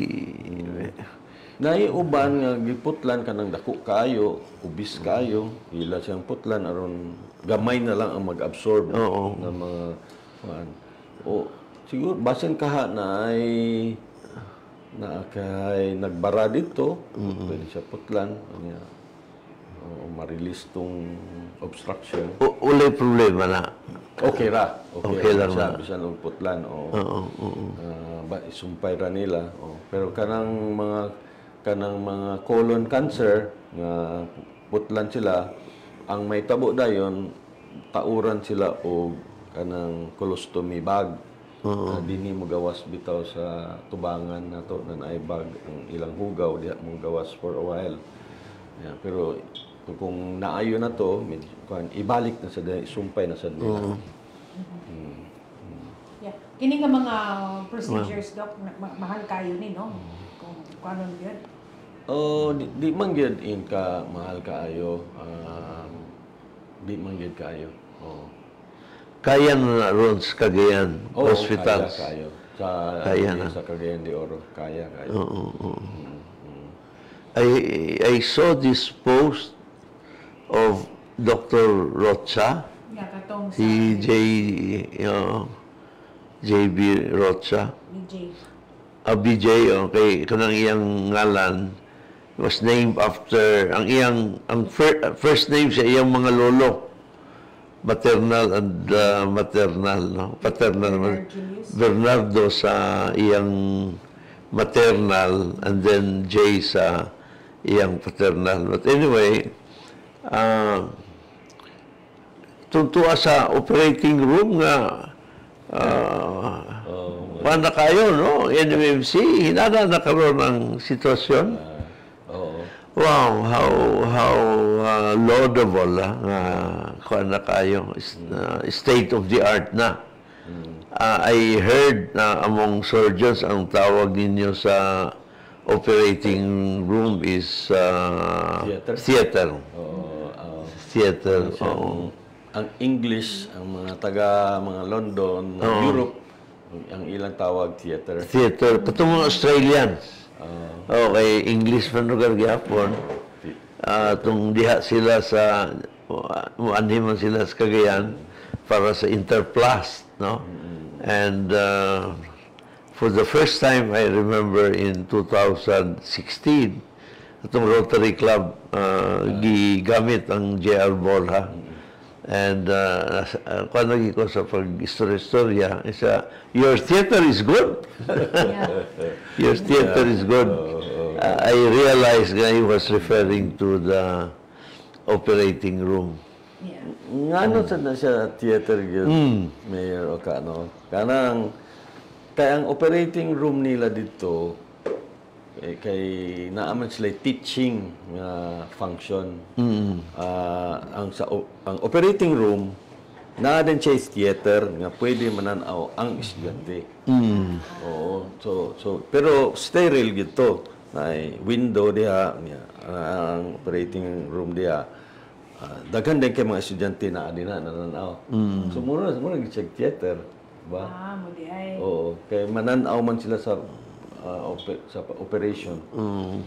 Naiuban nga giputlan kanang dako kayo, ubis kayo, ila siyang putlan aron gamay na lang ang mag-absorb Oo. ng mga kuan. O siguro basin kaha na ay na kay nagbara dito, pwede siya putlan niya. O ma-release tong obstruction. U- ulay problema na. Okay ra. Okay, Okay lang siya, na. bisan og putlan o Oo, oo. Ah, ba isumpay ra nila. O, pero kanang mga kanang mga colon cancer nga putlan sila, ang may tabo dayon tauran sila og kanang colostomy bag. Uh, dinhi mo gawas bitaw sa tubangan nato na naay bag ang ilang hugaw diha mo gawas for a while. Yeah, pero kung naayo na to, medyo, kuan, ibalik na sa isumpay na sa nila. Yeah. Kini nga mga procedures dok ma- ma- mahal kayo ni no. Kung kung ano yun. Oh, di, di man gyud in ka mahal kaayo. Um, di man gyud kaayo. Oh. Kaya na ron sa Cagayan Oo, Hospitals. Kaya kayo. Sa Kaya di- na. sa Cagayan de Oro, kaya kayo. Oo, oo. I, I saw this post of Doctor Rocha, Yeah, katong sa si J, uh, J B Rocha. B J. Uh, B J, okay, kanang iyang ngalan was named after, ang iyang, ang fir- first name sa iyang mga lolo. Maternal and uh, maternal, no? Paternal. Bernard Julius. Bernardo sa iyang maternal and then J sa iyang paternal. But anyway, uh, tuntua sa operating room nga uh, Oh, paano kayo, no? N M M C, hinada na karoon ng sitwasyon. oo. Wow, how how uh, laudable ah, nga kuan na kayo, is- uh, state of the art na. Uh, I heard na among surgeons ang tawag ninyo sa operating room is uh, Theater? theater. Oo, ah, Theater. siya, Oo. ang, ang English, ang mga taga mga London, mga Oo. Europe, ang ilang tawag theater. Theater. Katong mga Australians. Ah, Okay, English man lugar gyapon. Ah, tung diha sila sa muanhi man sila sa Cagayan para sa Interplast, no? And uh, for the first time I remember in two thousand sixteen, itong Rotary Club uh, gigamit ang J R Borja. And uh, uh, kung lagi ko sa pag-istorya-istorya, isa, your theater is good. Yeah. Your theater is good. Uh, I realized that he was referring to the operating room. Yeah. ngano sa na siya theater gyud, Mayor o ka, no? Kanang, kaya ang operating room nila dito, kay, kay naaman sila teaching nga function. Ah, ang sa o- ang operating room na din siya is theater nga pwede mananaw ang estudyante. Oo. So so pero sterile gito. May window diha niya. Ang operating room diha. Ah, daghan din kay mga estudyante na adina nananaw. So mura mura gi theater, ba? Ah, mo di ay. Oo, kay mananaw man sila sa ah, ope- sa pa- operation. Mm.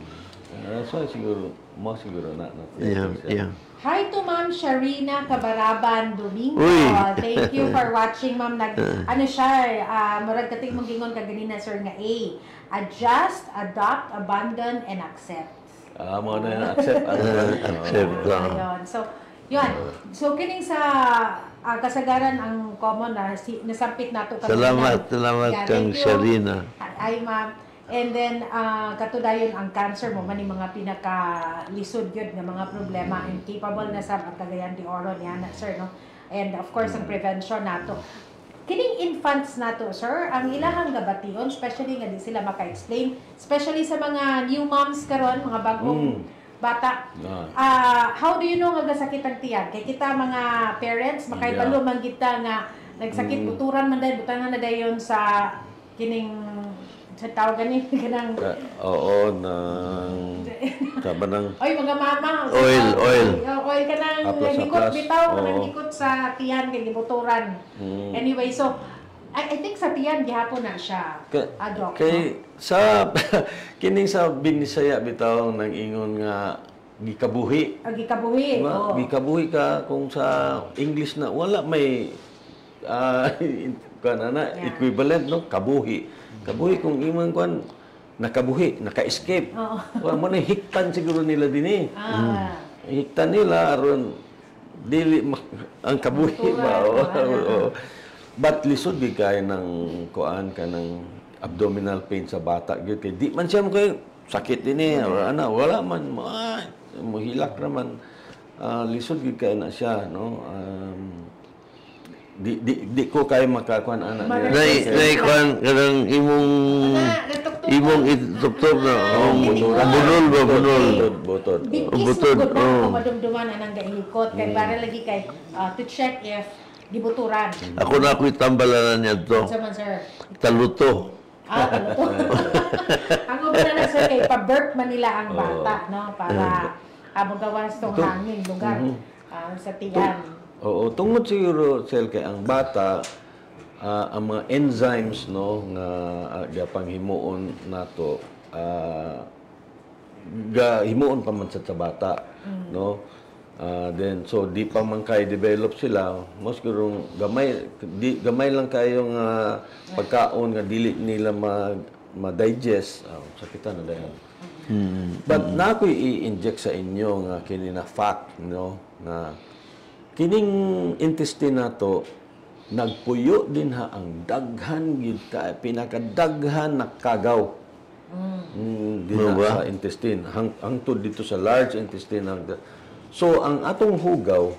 Ah, so siguro mo siguro na na Yeah, theater siya. yeah. Hi to Ma'am Sharina Cabaraban Domingo. Uy. Thank you for watching, Ma'am. Nag, ano siya, uh, murag kating mong gingon ka ganina, sir, nga A. Adjust, adopt, abandon, and accept. Ah, mo na accept ano. Accept. Ah. Ayun. So, yun. So, kining sa ah, kasagaran ang common na si, nasampit nato kanina. Salamat, salamat Yeah, kang thank you. Sharina. Ay, ma'am. And then, uh, katudayon ang cancer mo, man yung mga pinaka-lisod yun ng mga problema, incapable na sa Cagayan de Oro niya, na, sir, no? And of course, ang prevention nato. Kining infants nato, sir, ang ilahang gabation, especially nga di sila maka-explain, especially sa mga new moms karon, mga bagong Mm. bata. Ah. Ah, how do you know nga gasakit ang tiyan? Kay kita mga parents, makaibalo man kita nga nagsakit, Mm. buturan man dahil, butangan na dayon sa kining sa tawag ganin kanang Ka- Oo, nang kaba ng oy mga mama Oil, oil. Oh, oil kanang Aplas, gikot aplas. bitaw kanang Oo. gikot sa tiyan kay gibuturan. Mm. Anyway, so I, I think sa tiyan gihapon na siya. Ka- Adok. kay sa kining sa Binisaya bitaw nang ingon nga gikabuhi. Agi kabuhi. Ma, Oh. gikabuhi ka kung sa English na wala may ah kana na Yeah. equivalent no kabuhi. Kabuhi kung imong kwan nakabuhi, naka-escape. Oo. Wa mo na hiktan siguro nila dinhi. Ah. Hiktan nila aron dili mak- ang kabuhi Turan, ba. Oo, ano. oo. But lisod gid kay ng kuan ka ng abdominal pain sa bata gyud kay di man siya mo kay sakit dinhi or ana wala man ah, mohilak raman. Ah, lisod gid kay na siya no. Um, di, di, di ko kay makakuan ana Mother- Nay, nay, kwan, kanang imong, Ana, natuktok imong ko. itutuptop na, Oh, oh, bunol. bunol ba, bunol. Butod, butod. Bigkis Butod, mo na oh. kung madumduman anang gaihikot kay para lagi kay ah, to check if gibuturan. Ako na ako'y tambalanan niya to. Sa man, sir. Taluto. Ah, ano to? Ang ubra na sir kay pa-birth man nila ang bata, no? Para uh, magawas tong hangin lugar ah, sa tiyan. Oo, tungod siguro sel kay ang bata ah, ang mga enzymes no nga uh, gapang himuon nato ah ga himuon pa man sa sa bata no. Ah, then so di pa man kay develop sila mo siguro gamay di gamay lang kayo nga pagkaon nga dili nila ma ma-digest ah, sakitan na dayon. But na ako i-inject sa inyo nga kini na fact no na kining intestine nato nagpuyo din ha ang daghan gid ka pinakadaghan na kagaw. Mm. din Ano na ba? sa intestine hang hangtod dito sa large intestine ang So ang atong hugaw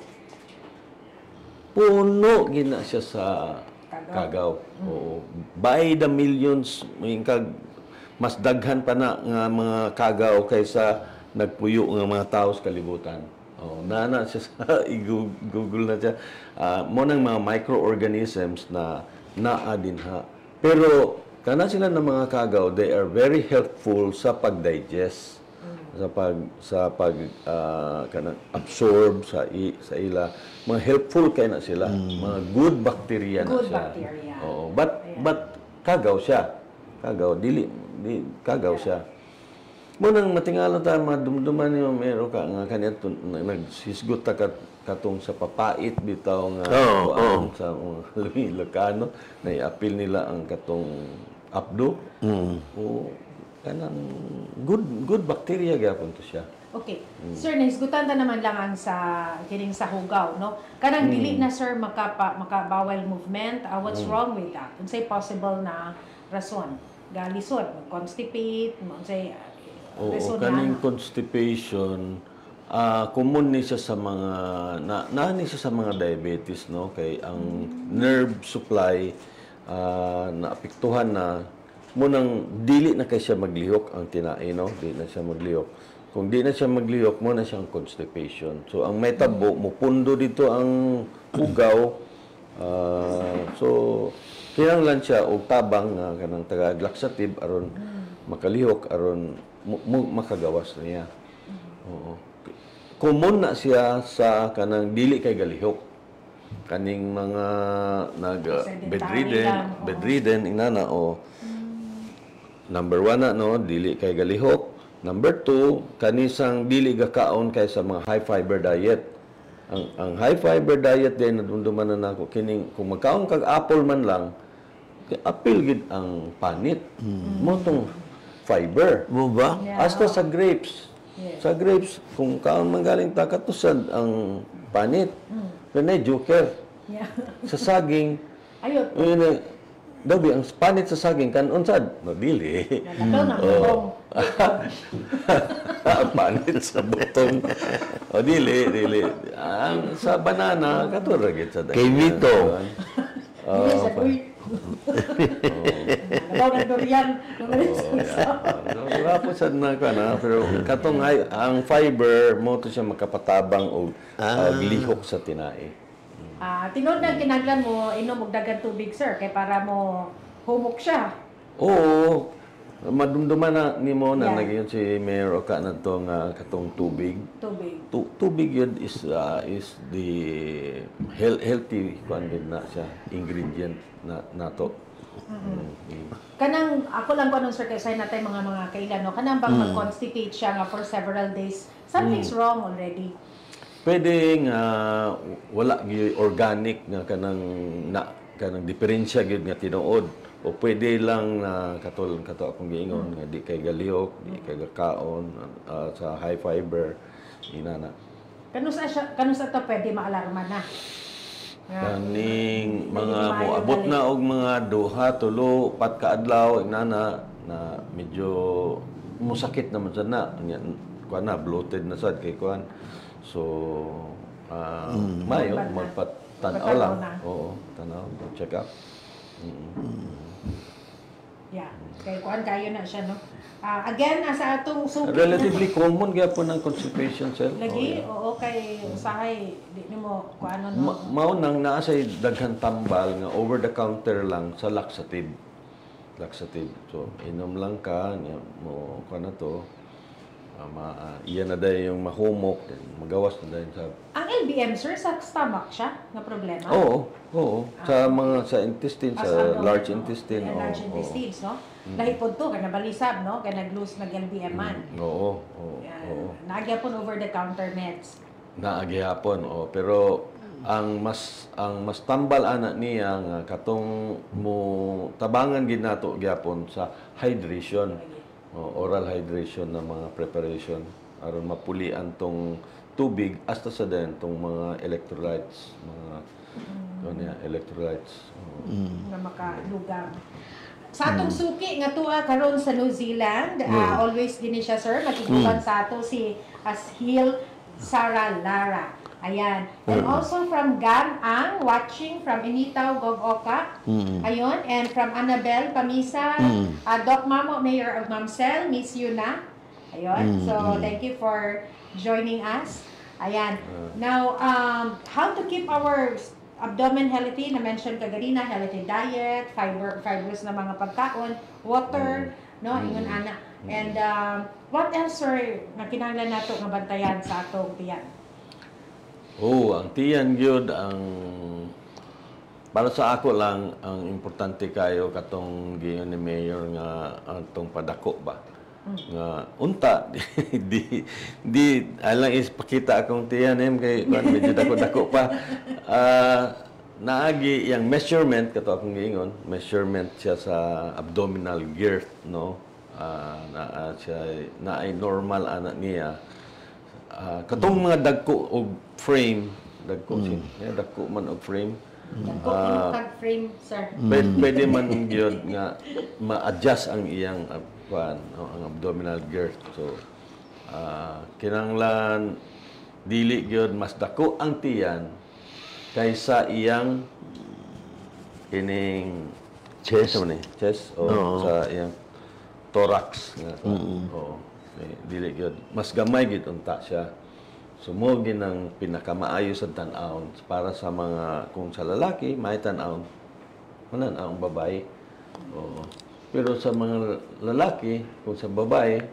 puno gina siya sa kagaw. Oo. By the millions, may kag mas daghan pa na nga mga kagaw kaysa nagpuyo nga mga tao sa kalibutan. Oh, nana siya sa i-google na siya. Uh, mo nang mga microorganisms na naa din ha. Pero kana sila ng mga kagaw, they are very helpful sa pag-digest. Sa pag sa pag uh, kanang absorb sa i, sa ila, mga helpful kay na sila, mm. mga good bacteria na good siya. Bacteria. Oo, but Ayan. but kagaw siya. Kagaw dili, di kagaw yeah. siya. Mo nang matingala ta mga dumduman ni meron ka nga kanya nagsisgot ta kat, katong sa papait bitaw nga oh, oh. sa mga Ilocano na i-appeal nila ang katong apdo. Mm. O kanang good good bacteria gyapon to siya. Okay. Mm. Sir, nahisgutan ta naman lang ang sa kining sa hugaw, no? Kanang mm. dili na sir makapa makabawal movement. Uh, what's mm. wrong with that? Unsay possible na rason? Galisod, constipate, unsay uh, rason na? Kaning constipation uh, common ni siya sa mga na, na ni siya sa mga diabetes, no? Kay ang mm. nerve supply uh, naapektuhan na munang dili na kay siya maglihok ang tinae, no? Di na siya maglihok. Kung di na siya maglihok, mo na siyang constipation. So, ang metabo, mupundo dito ang ugaw. Uh, so, kinahanglan siya o tabang nga kanang taga-laxative aron makalihok, aron makagawas niya. Oo. Common na siya sa kanang dili kay galihok. Kaning mga nag uh, bedridden, bedridden inana o number one na, no, dili kay galihok. Number two, kanisang dili gakaon kay sa mga high fiber diet. Ang ang high fiber diet din nadumduman na nako kining kung magkaon kag apple man lang, apil gid ang panit. Mm. Mo tong fiber. Mo ba? Yeah. Hasta sa grapes. Yeah. Sa grapes, kung kaon man galing ta katusad ang panit. Mm. Kanay joker. Yeah. Sa saging, ayot. Yun, dabi ang panit sa saging kan unsad no dili. Nalakaw na butong. Panit sa butong. O dili, dili. Ang sa banana kato ra gid sa daghan. Kay Mito. Oh, sa uy. Nalakaw na durian. Wala po sa na kana pero katong ang fiber mo to siya makapatabang og ah. uh, lihok sa tinae. Ah, uh, tinod na kinahanglan mo inom og daghang tubig sir kay para mo humok siya. Oo. Madumduman na nimo na yeah. nagyon si Mayor Oka na to nga katong tubig. Tubig. Tu tubig yun is uh, is the health, healthy kuan din na siya ingredient na nato. Mm-hmm. Mm-hmm. Kanang ako lang kuno sir kay say natay mga mga kailan no kanang bang mm. mag-constipate siya nga for several days. Something's mm. wrong already. Pwede nga wala gyud organic nga kanang na kanang diferensya gyud nga tinuod o pwede lang na katol kato akong giingon mm. nga di kay galihok, di kay kaon uh, sa high fiber inana. Kano sa siya kano sa to pwede maalarma na. Kaning mga moabot na og mga duha tulo pat ka adlaw inana na medyo musakit naman sad na kuan na bloated na sad kay kuan. So, uh, mm. mayo, magpatanaw lang. Oo, tanaw, check up. Mm-hmm. Yeah, kay kuan kayo na siya, no? Uh, again, asa atong suki. Relatively common gyapon ang constipation cell. Lagi, oo, oh, yeah. Kay usahay, di nimo kuan ano. Ma mao nang naa say daghang tambal nga over the counter lang sa laxative. Laxative. So, inom lang ka, mo kuan na to. Ma, uh, iyan na dahil yung mahumok, magawas na dahil sa... Ang L B M, sir, sa stomach siya na problema? Oo, oo. Ah, sa mga, sa intestine, sa ano, large no? intestine. Yeah, large oo, intestines, oo. No? Mm. Lahipod to, kaya nabalisab, no? Kaya nag-lose nag L B M-an. Mm. Oo, oo, oo. Nagyapon over-the-counter meds. Nagyapon, oo. Pero, ang mas ang mas tambal ana niya nga katong mo tabangan gid nato gyapon sa hydration. Oh, oral hydration na mga preparation aron mapulian tong tubig hasta sa den tong mga electrolytes, mga mm. ano niya, electrolytes. Oh. Mm. Na makalugang. Sa atong mm. suki nga tuwa karon sa New Zealand, mm. uh, always din siya sir nakiguban mm. sa ato si Ashil Sarah Lara. Ayan. And also from Gan Ang, watching from Initaw, Gogoka. Ayun. And from Annabel Pamisa, uh, Doc Mamo, Mayor of Mamsel, miss you na. Ayun. So, thank you for joining us. Ayan. Now, um, how to keep our abdomen healthy, na-mention kaganina, healthy diet, fiber, fibrous na mga pagkaon, water, no, ingon ana. And um, what else, sir, na kinahanglan nato nga bantayan sa atong tiyan? Oh, ang tiyan gyud ang para sa ako lang ang importante kayo katong giyon ni Mayor nga atong padako ba. Nga unta di di alang is pakita akong tiyan em kay kuan medyo dako-dako pa. Uh, naagi yang measurement kato akong giingon, measurement siya sa abdominal girth, no. Uh, na siya na ay normal ana niya. Uh, katong mga dagko og frame, dagko mm. siya, dagko man og frame. Dagko uh, kag frame, sir. Pwede, pwede man gyud nga ma-adjust ang iyang uh, kuan, no, ang abdominal girth. So uh, kinahanglan dili gyud mas dako ang tiyan kaysa iyang kining chest ni chest o no. Sa iyang thorax nga mm -hmm. O dili gyud mas gamay gid unta siya. Sumo ginang pinakamaayo sa tan-awon para sa mga kung sa lalaki may tan-awon manan ang babae. O pero sa mga lalaki kung sa babae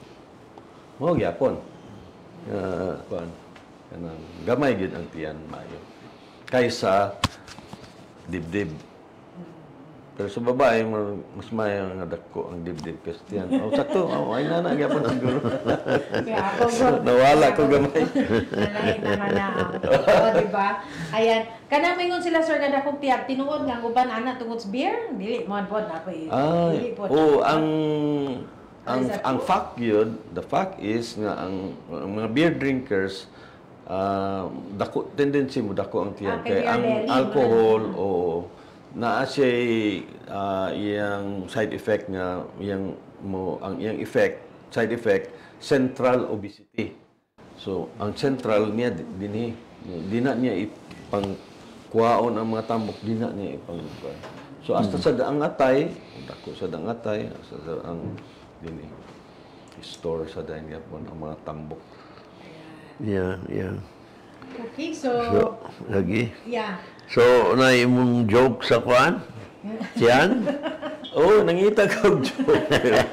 mo gyapon. Uh, kuan kanang gamay gid ang tiyan maayo kaysa dibdib. Pero sa babae, mas may nga dako ang dibdib kasi tiyan. Oh, sakto. Oh, ay na na gyapon siguro. Kaya ako, nawala ko gamay. Nalahin naman na. Oo, di ba? Ayan. Kanang mingon sila, sir, nga dakong tiyag. Tinuod nga, uban, ana, tungod sa beer? Dili, mo po na ako eh. Ay, oh, ang... Ang, ang fact yun, the fact is nga ang, ang mga beer drinkers, uh, dako, tendency mo dako ang tiyan. Ah, kaya ang alcohol, o naa siya uh, iyang side effect nga iyang mo ang iyang effect side effect central obesity. So ang central niya dinhi di na niya ipang kuwaon ang mga tambok, di na niya ipang so hasta hmm. sa daang atay dako sa daang atay sa ang dinhi store sa daang yapon ang mga tambok. Yeah, yeah. Okay, so, so lagi. Yeah. So, na imong joke sa kuan? Yan? Oh, nangita ko joke.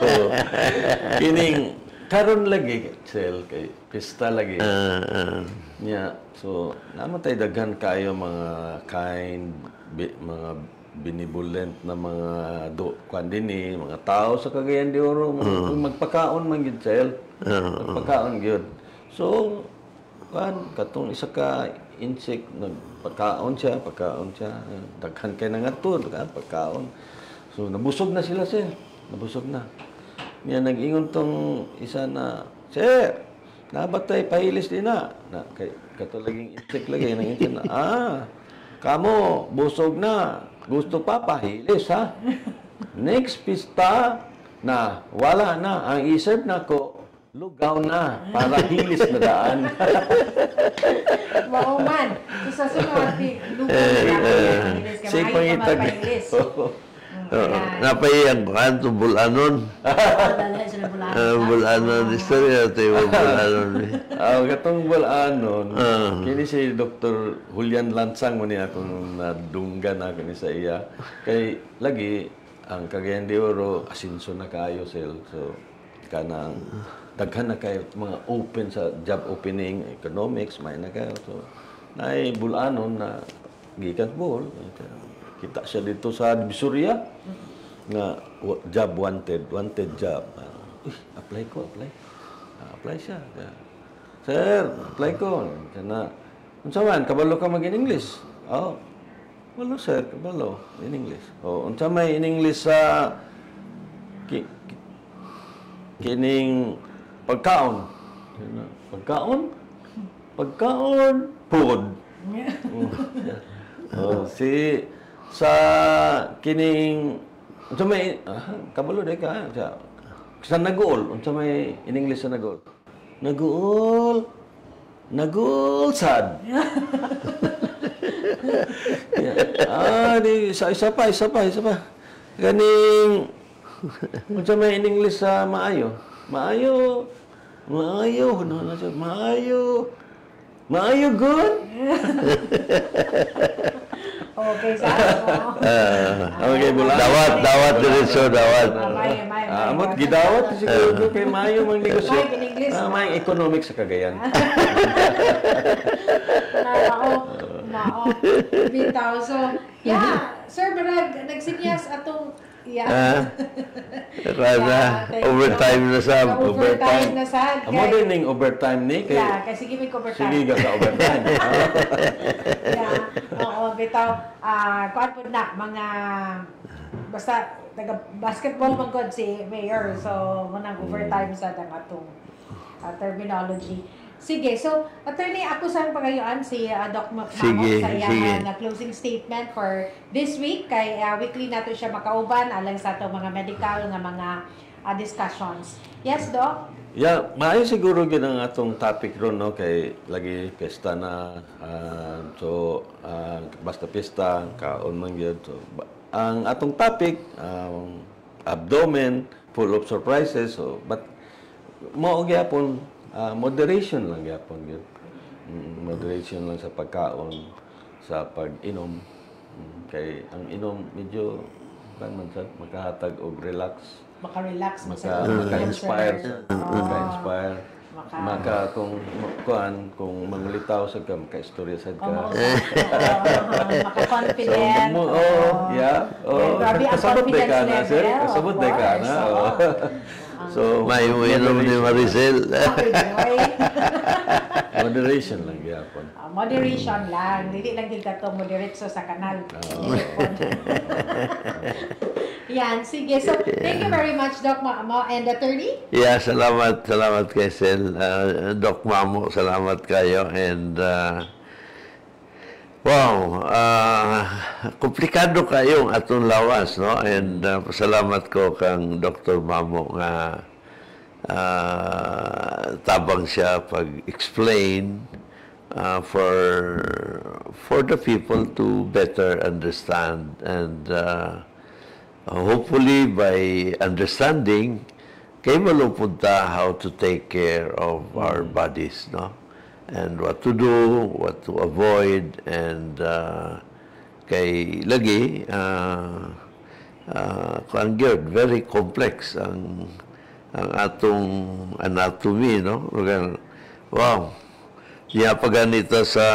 Kining karon lagi sel kay pista lagi. Uh, uh. Yeah. So, naman tayo daghan kayo mga kind bi, mga benevolent na mga do kuan dinhi, mga tao sa Cagayan de Oro, uh. magpakaon man gid sel. Uh. Magpakaon gyud. So, kuan katong isa ka insect nagpakaon siya, pagkaon siya, daghan kay nangadto, daghan pagkaon. So nabusog na sila sir, nabusog na. Niya nag-ingon tong isa na, sir, nabatay pahilis din na. Na kay kato laging insect lagi nang insect na. Ah, kamo busog na. Gusto pa pahilis ha. Next pista na wala na ang iserve nako. Lugaw na, para hilis na daan. Mao man. Sa sunod, lugaw na. Si pangitag. Napayang kanto bulanon. Bulanon, istorya ito yung bulanon. Ah, katong bulanon, kini si Doctor Julian Lansang mo niya kung nadunggan ako ni sa iya. Kay lagi, ang Cagayan de Oro, asinso na kayo, sel. So, kanang daghan na kayo mga open sa job opening, economics, may na kayo. So, naay bulanon na gikan bol. Kita siya dito sa Divisoria nga job wanted, wanted job. Uy, apply ko, apply. Apply siya. Sir, apply ko. Na, unsa man, kabalo ka mag-in-English? Oh, walo sir, kabalo, in-English. Oh, unsa may in-English sa ki, ki, kining pagkaon. Pagkaon? Pagkaon. Food. Oh, yeah. Oh, si sa kining unsa may ah, kabalo day ka sa naguol unsa may in English sa naguol. Naguol. nagulsad. Yeah. Ah, di, isa, isa pa, isa pa, isa pa. Ganing, kung sa may in English sa maayo. Maayo, maayo, ano na siya, maayo, maayo good. Okay, sa Uh, Okay, bula. dawat, dawat diretso, dawat. May, may, may. Ah, amot gidawat siguro kay maayo mang negosyo. May in English. Ah, may economic sa Cagayan. Nao, nao, bitaw. So, yeah, Sir Barag, nagsinyas atong, yeah. Ah, Rana, thank you. overtime na sa Overtime na sad. Amo din ning overtime ni kay Yeah, kasi give me overtime. sige ka sa overtime. Yeah. Oo, bitaw. Ah, kuan po na mga basta taga basketball man gud si Mayor. So, munang overtime sa tang atong ah, terminology. Sige, so attorney ako sa pagayuan si uh, Doc Mamo Sige, sa sige. iyang na closing statement for this week kay uh, weekly nato siya makauban alang sa atong mga medical nga mga uh, discussions. Yes, Doc? Yeah, maayo siguro gid ang atong topic ron no kay lagi pesta na ah, so ah, basta pesta kaon man gyud. So, ba- ang atong topic um, abdomen full of surprises so but mao gyapon ah, moderation lang gyapon gyud. Mm, moderation lang sa pagkaon sa pag-inom. Mm, kay ang inom medyo kan man sa makahatag og relax. Maka-relax mo Maka, maka-inspire, maka-inspire, Maka- maka kung kuan kung mangulitaw sa ka, maka-istorya sad ka. Maka-confident. mo, oh, yeah, oh, grabe ang kasabot day ka na, confidence sir, level, of kasabot day ka na, course, oh. oo. So, may uminom ni Maricel. Okay, boy. moderation lang gyapon. Ah, moderation lang. Dili lang gid ka to moderate sa kanal. Yan, sige. So, thank you very much, Doc Mamo and attorney. Yeah, salamat, salamat kay Sel. Uh, Doc Mamo, salamat kayo. And, uh, wow, uh, komplikado kayong atong lawas, no? And uh, pasalamat ko kang Doctor Mamo nga uh, tabang siya pag-explain uh, for for the people to better understand and uh, hopefully by understanding kay malupunta how to take care of our bodies, no? And what to do, what to avoid, and uh, kay lagi uh, uh, kuan gyud, very complex ang ang atong anatomy, no? Wow. Diya pa ganito sa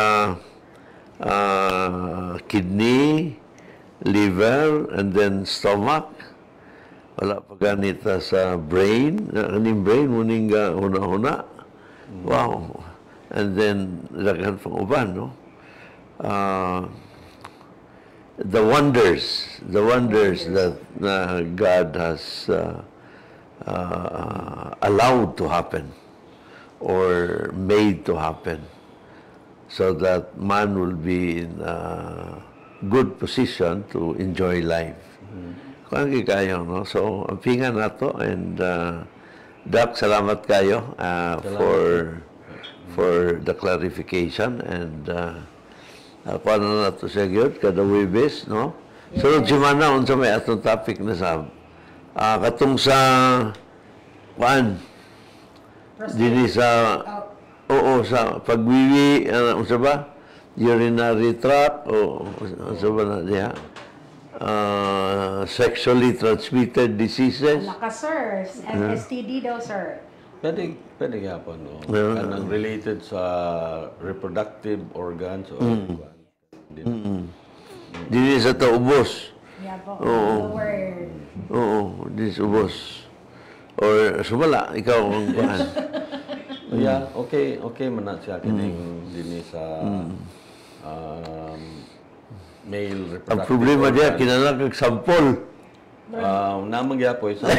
uh, kidney, liver, and then stomach. Wala pa ganito sa brain. Kaning brain, muning una-una. Wow. And then, laghan pang uban, no? Uh, the wonders, the wonders that uh, God has uh, uh, allowed to happen or made to happen so that man will be in a good position to enjoy life. Kung mm-hmm. kayo, no? So, ang pinga na to and uh, Doc, salamat kayo uh, salamat. for for the clarification and uh, ako ano na to siya gyud kada Webes, no? Yes. So, semana unsa may atong topic na sa uh, katong sa kuan dili sa oh. oo sa pagwiwi uh, unsa ba urinary tract o unsa ba na diha uh, sexually transmitted diseases. Laka, sir. S T D daw, sir. Pwede, pwede yapon. No? Yeah. Kanang related sa reproductive organs o mm. mm -mm. Dili sa taubos. Yeah po. Oo. Lower. Oo, dili sa ubos. Or sumala, ikaw ang kuhan. Yeah, okay, okay man na siya kining dinhi sa um, male reproductive Ang problema organ. diya, kinala kag sampol. Um, namang gyapon sa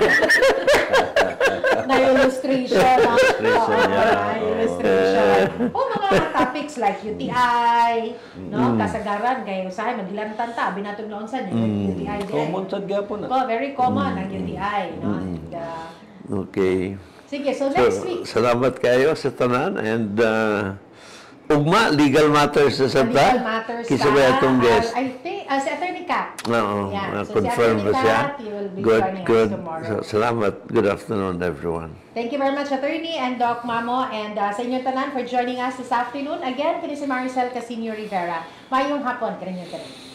Na-illustration. Illustration, yeah. Illustration. O mga topics like U T I, no? Kasagaran, kay usahay, maghilantan ta, binatog na unsan, U T I. common sad gyapon na. Oh, very common ang U T I, no? The, Okay. Sige, so So, next week. salamat kayo sa tanan and uh, ugma legal matters sa Legal ta. matters Kisa sa, ba atong uh, guest? I think, uh, si Attorney Kat. Oo, Yeah, uh, so si confirm Attorney ba siya? Kat, he will be Good, joining us good. tomorrow. So, salamat. Good afternoon, everyone. Thank you very much, Attorney and Doc Mamo, and uh, sa inyong tanan for joining us this afternoon. Again, kini si Maricel Casinio Rivera. Mayong hapon, kaninyong tanan.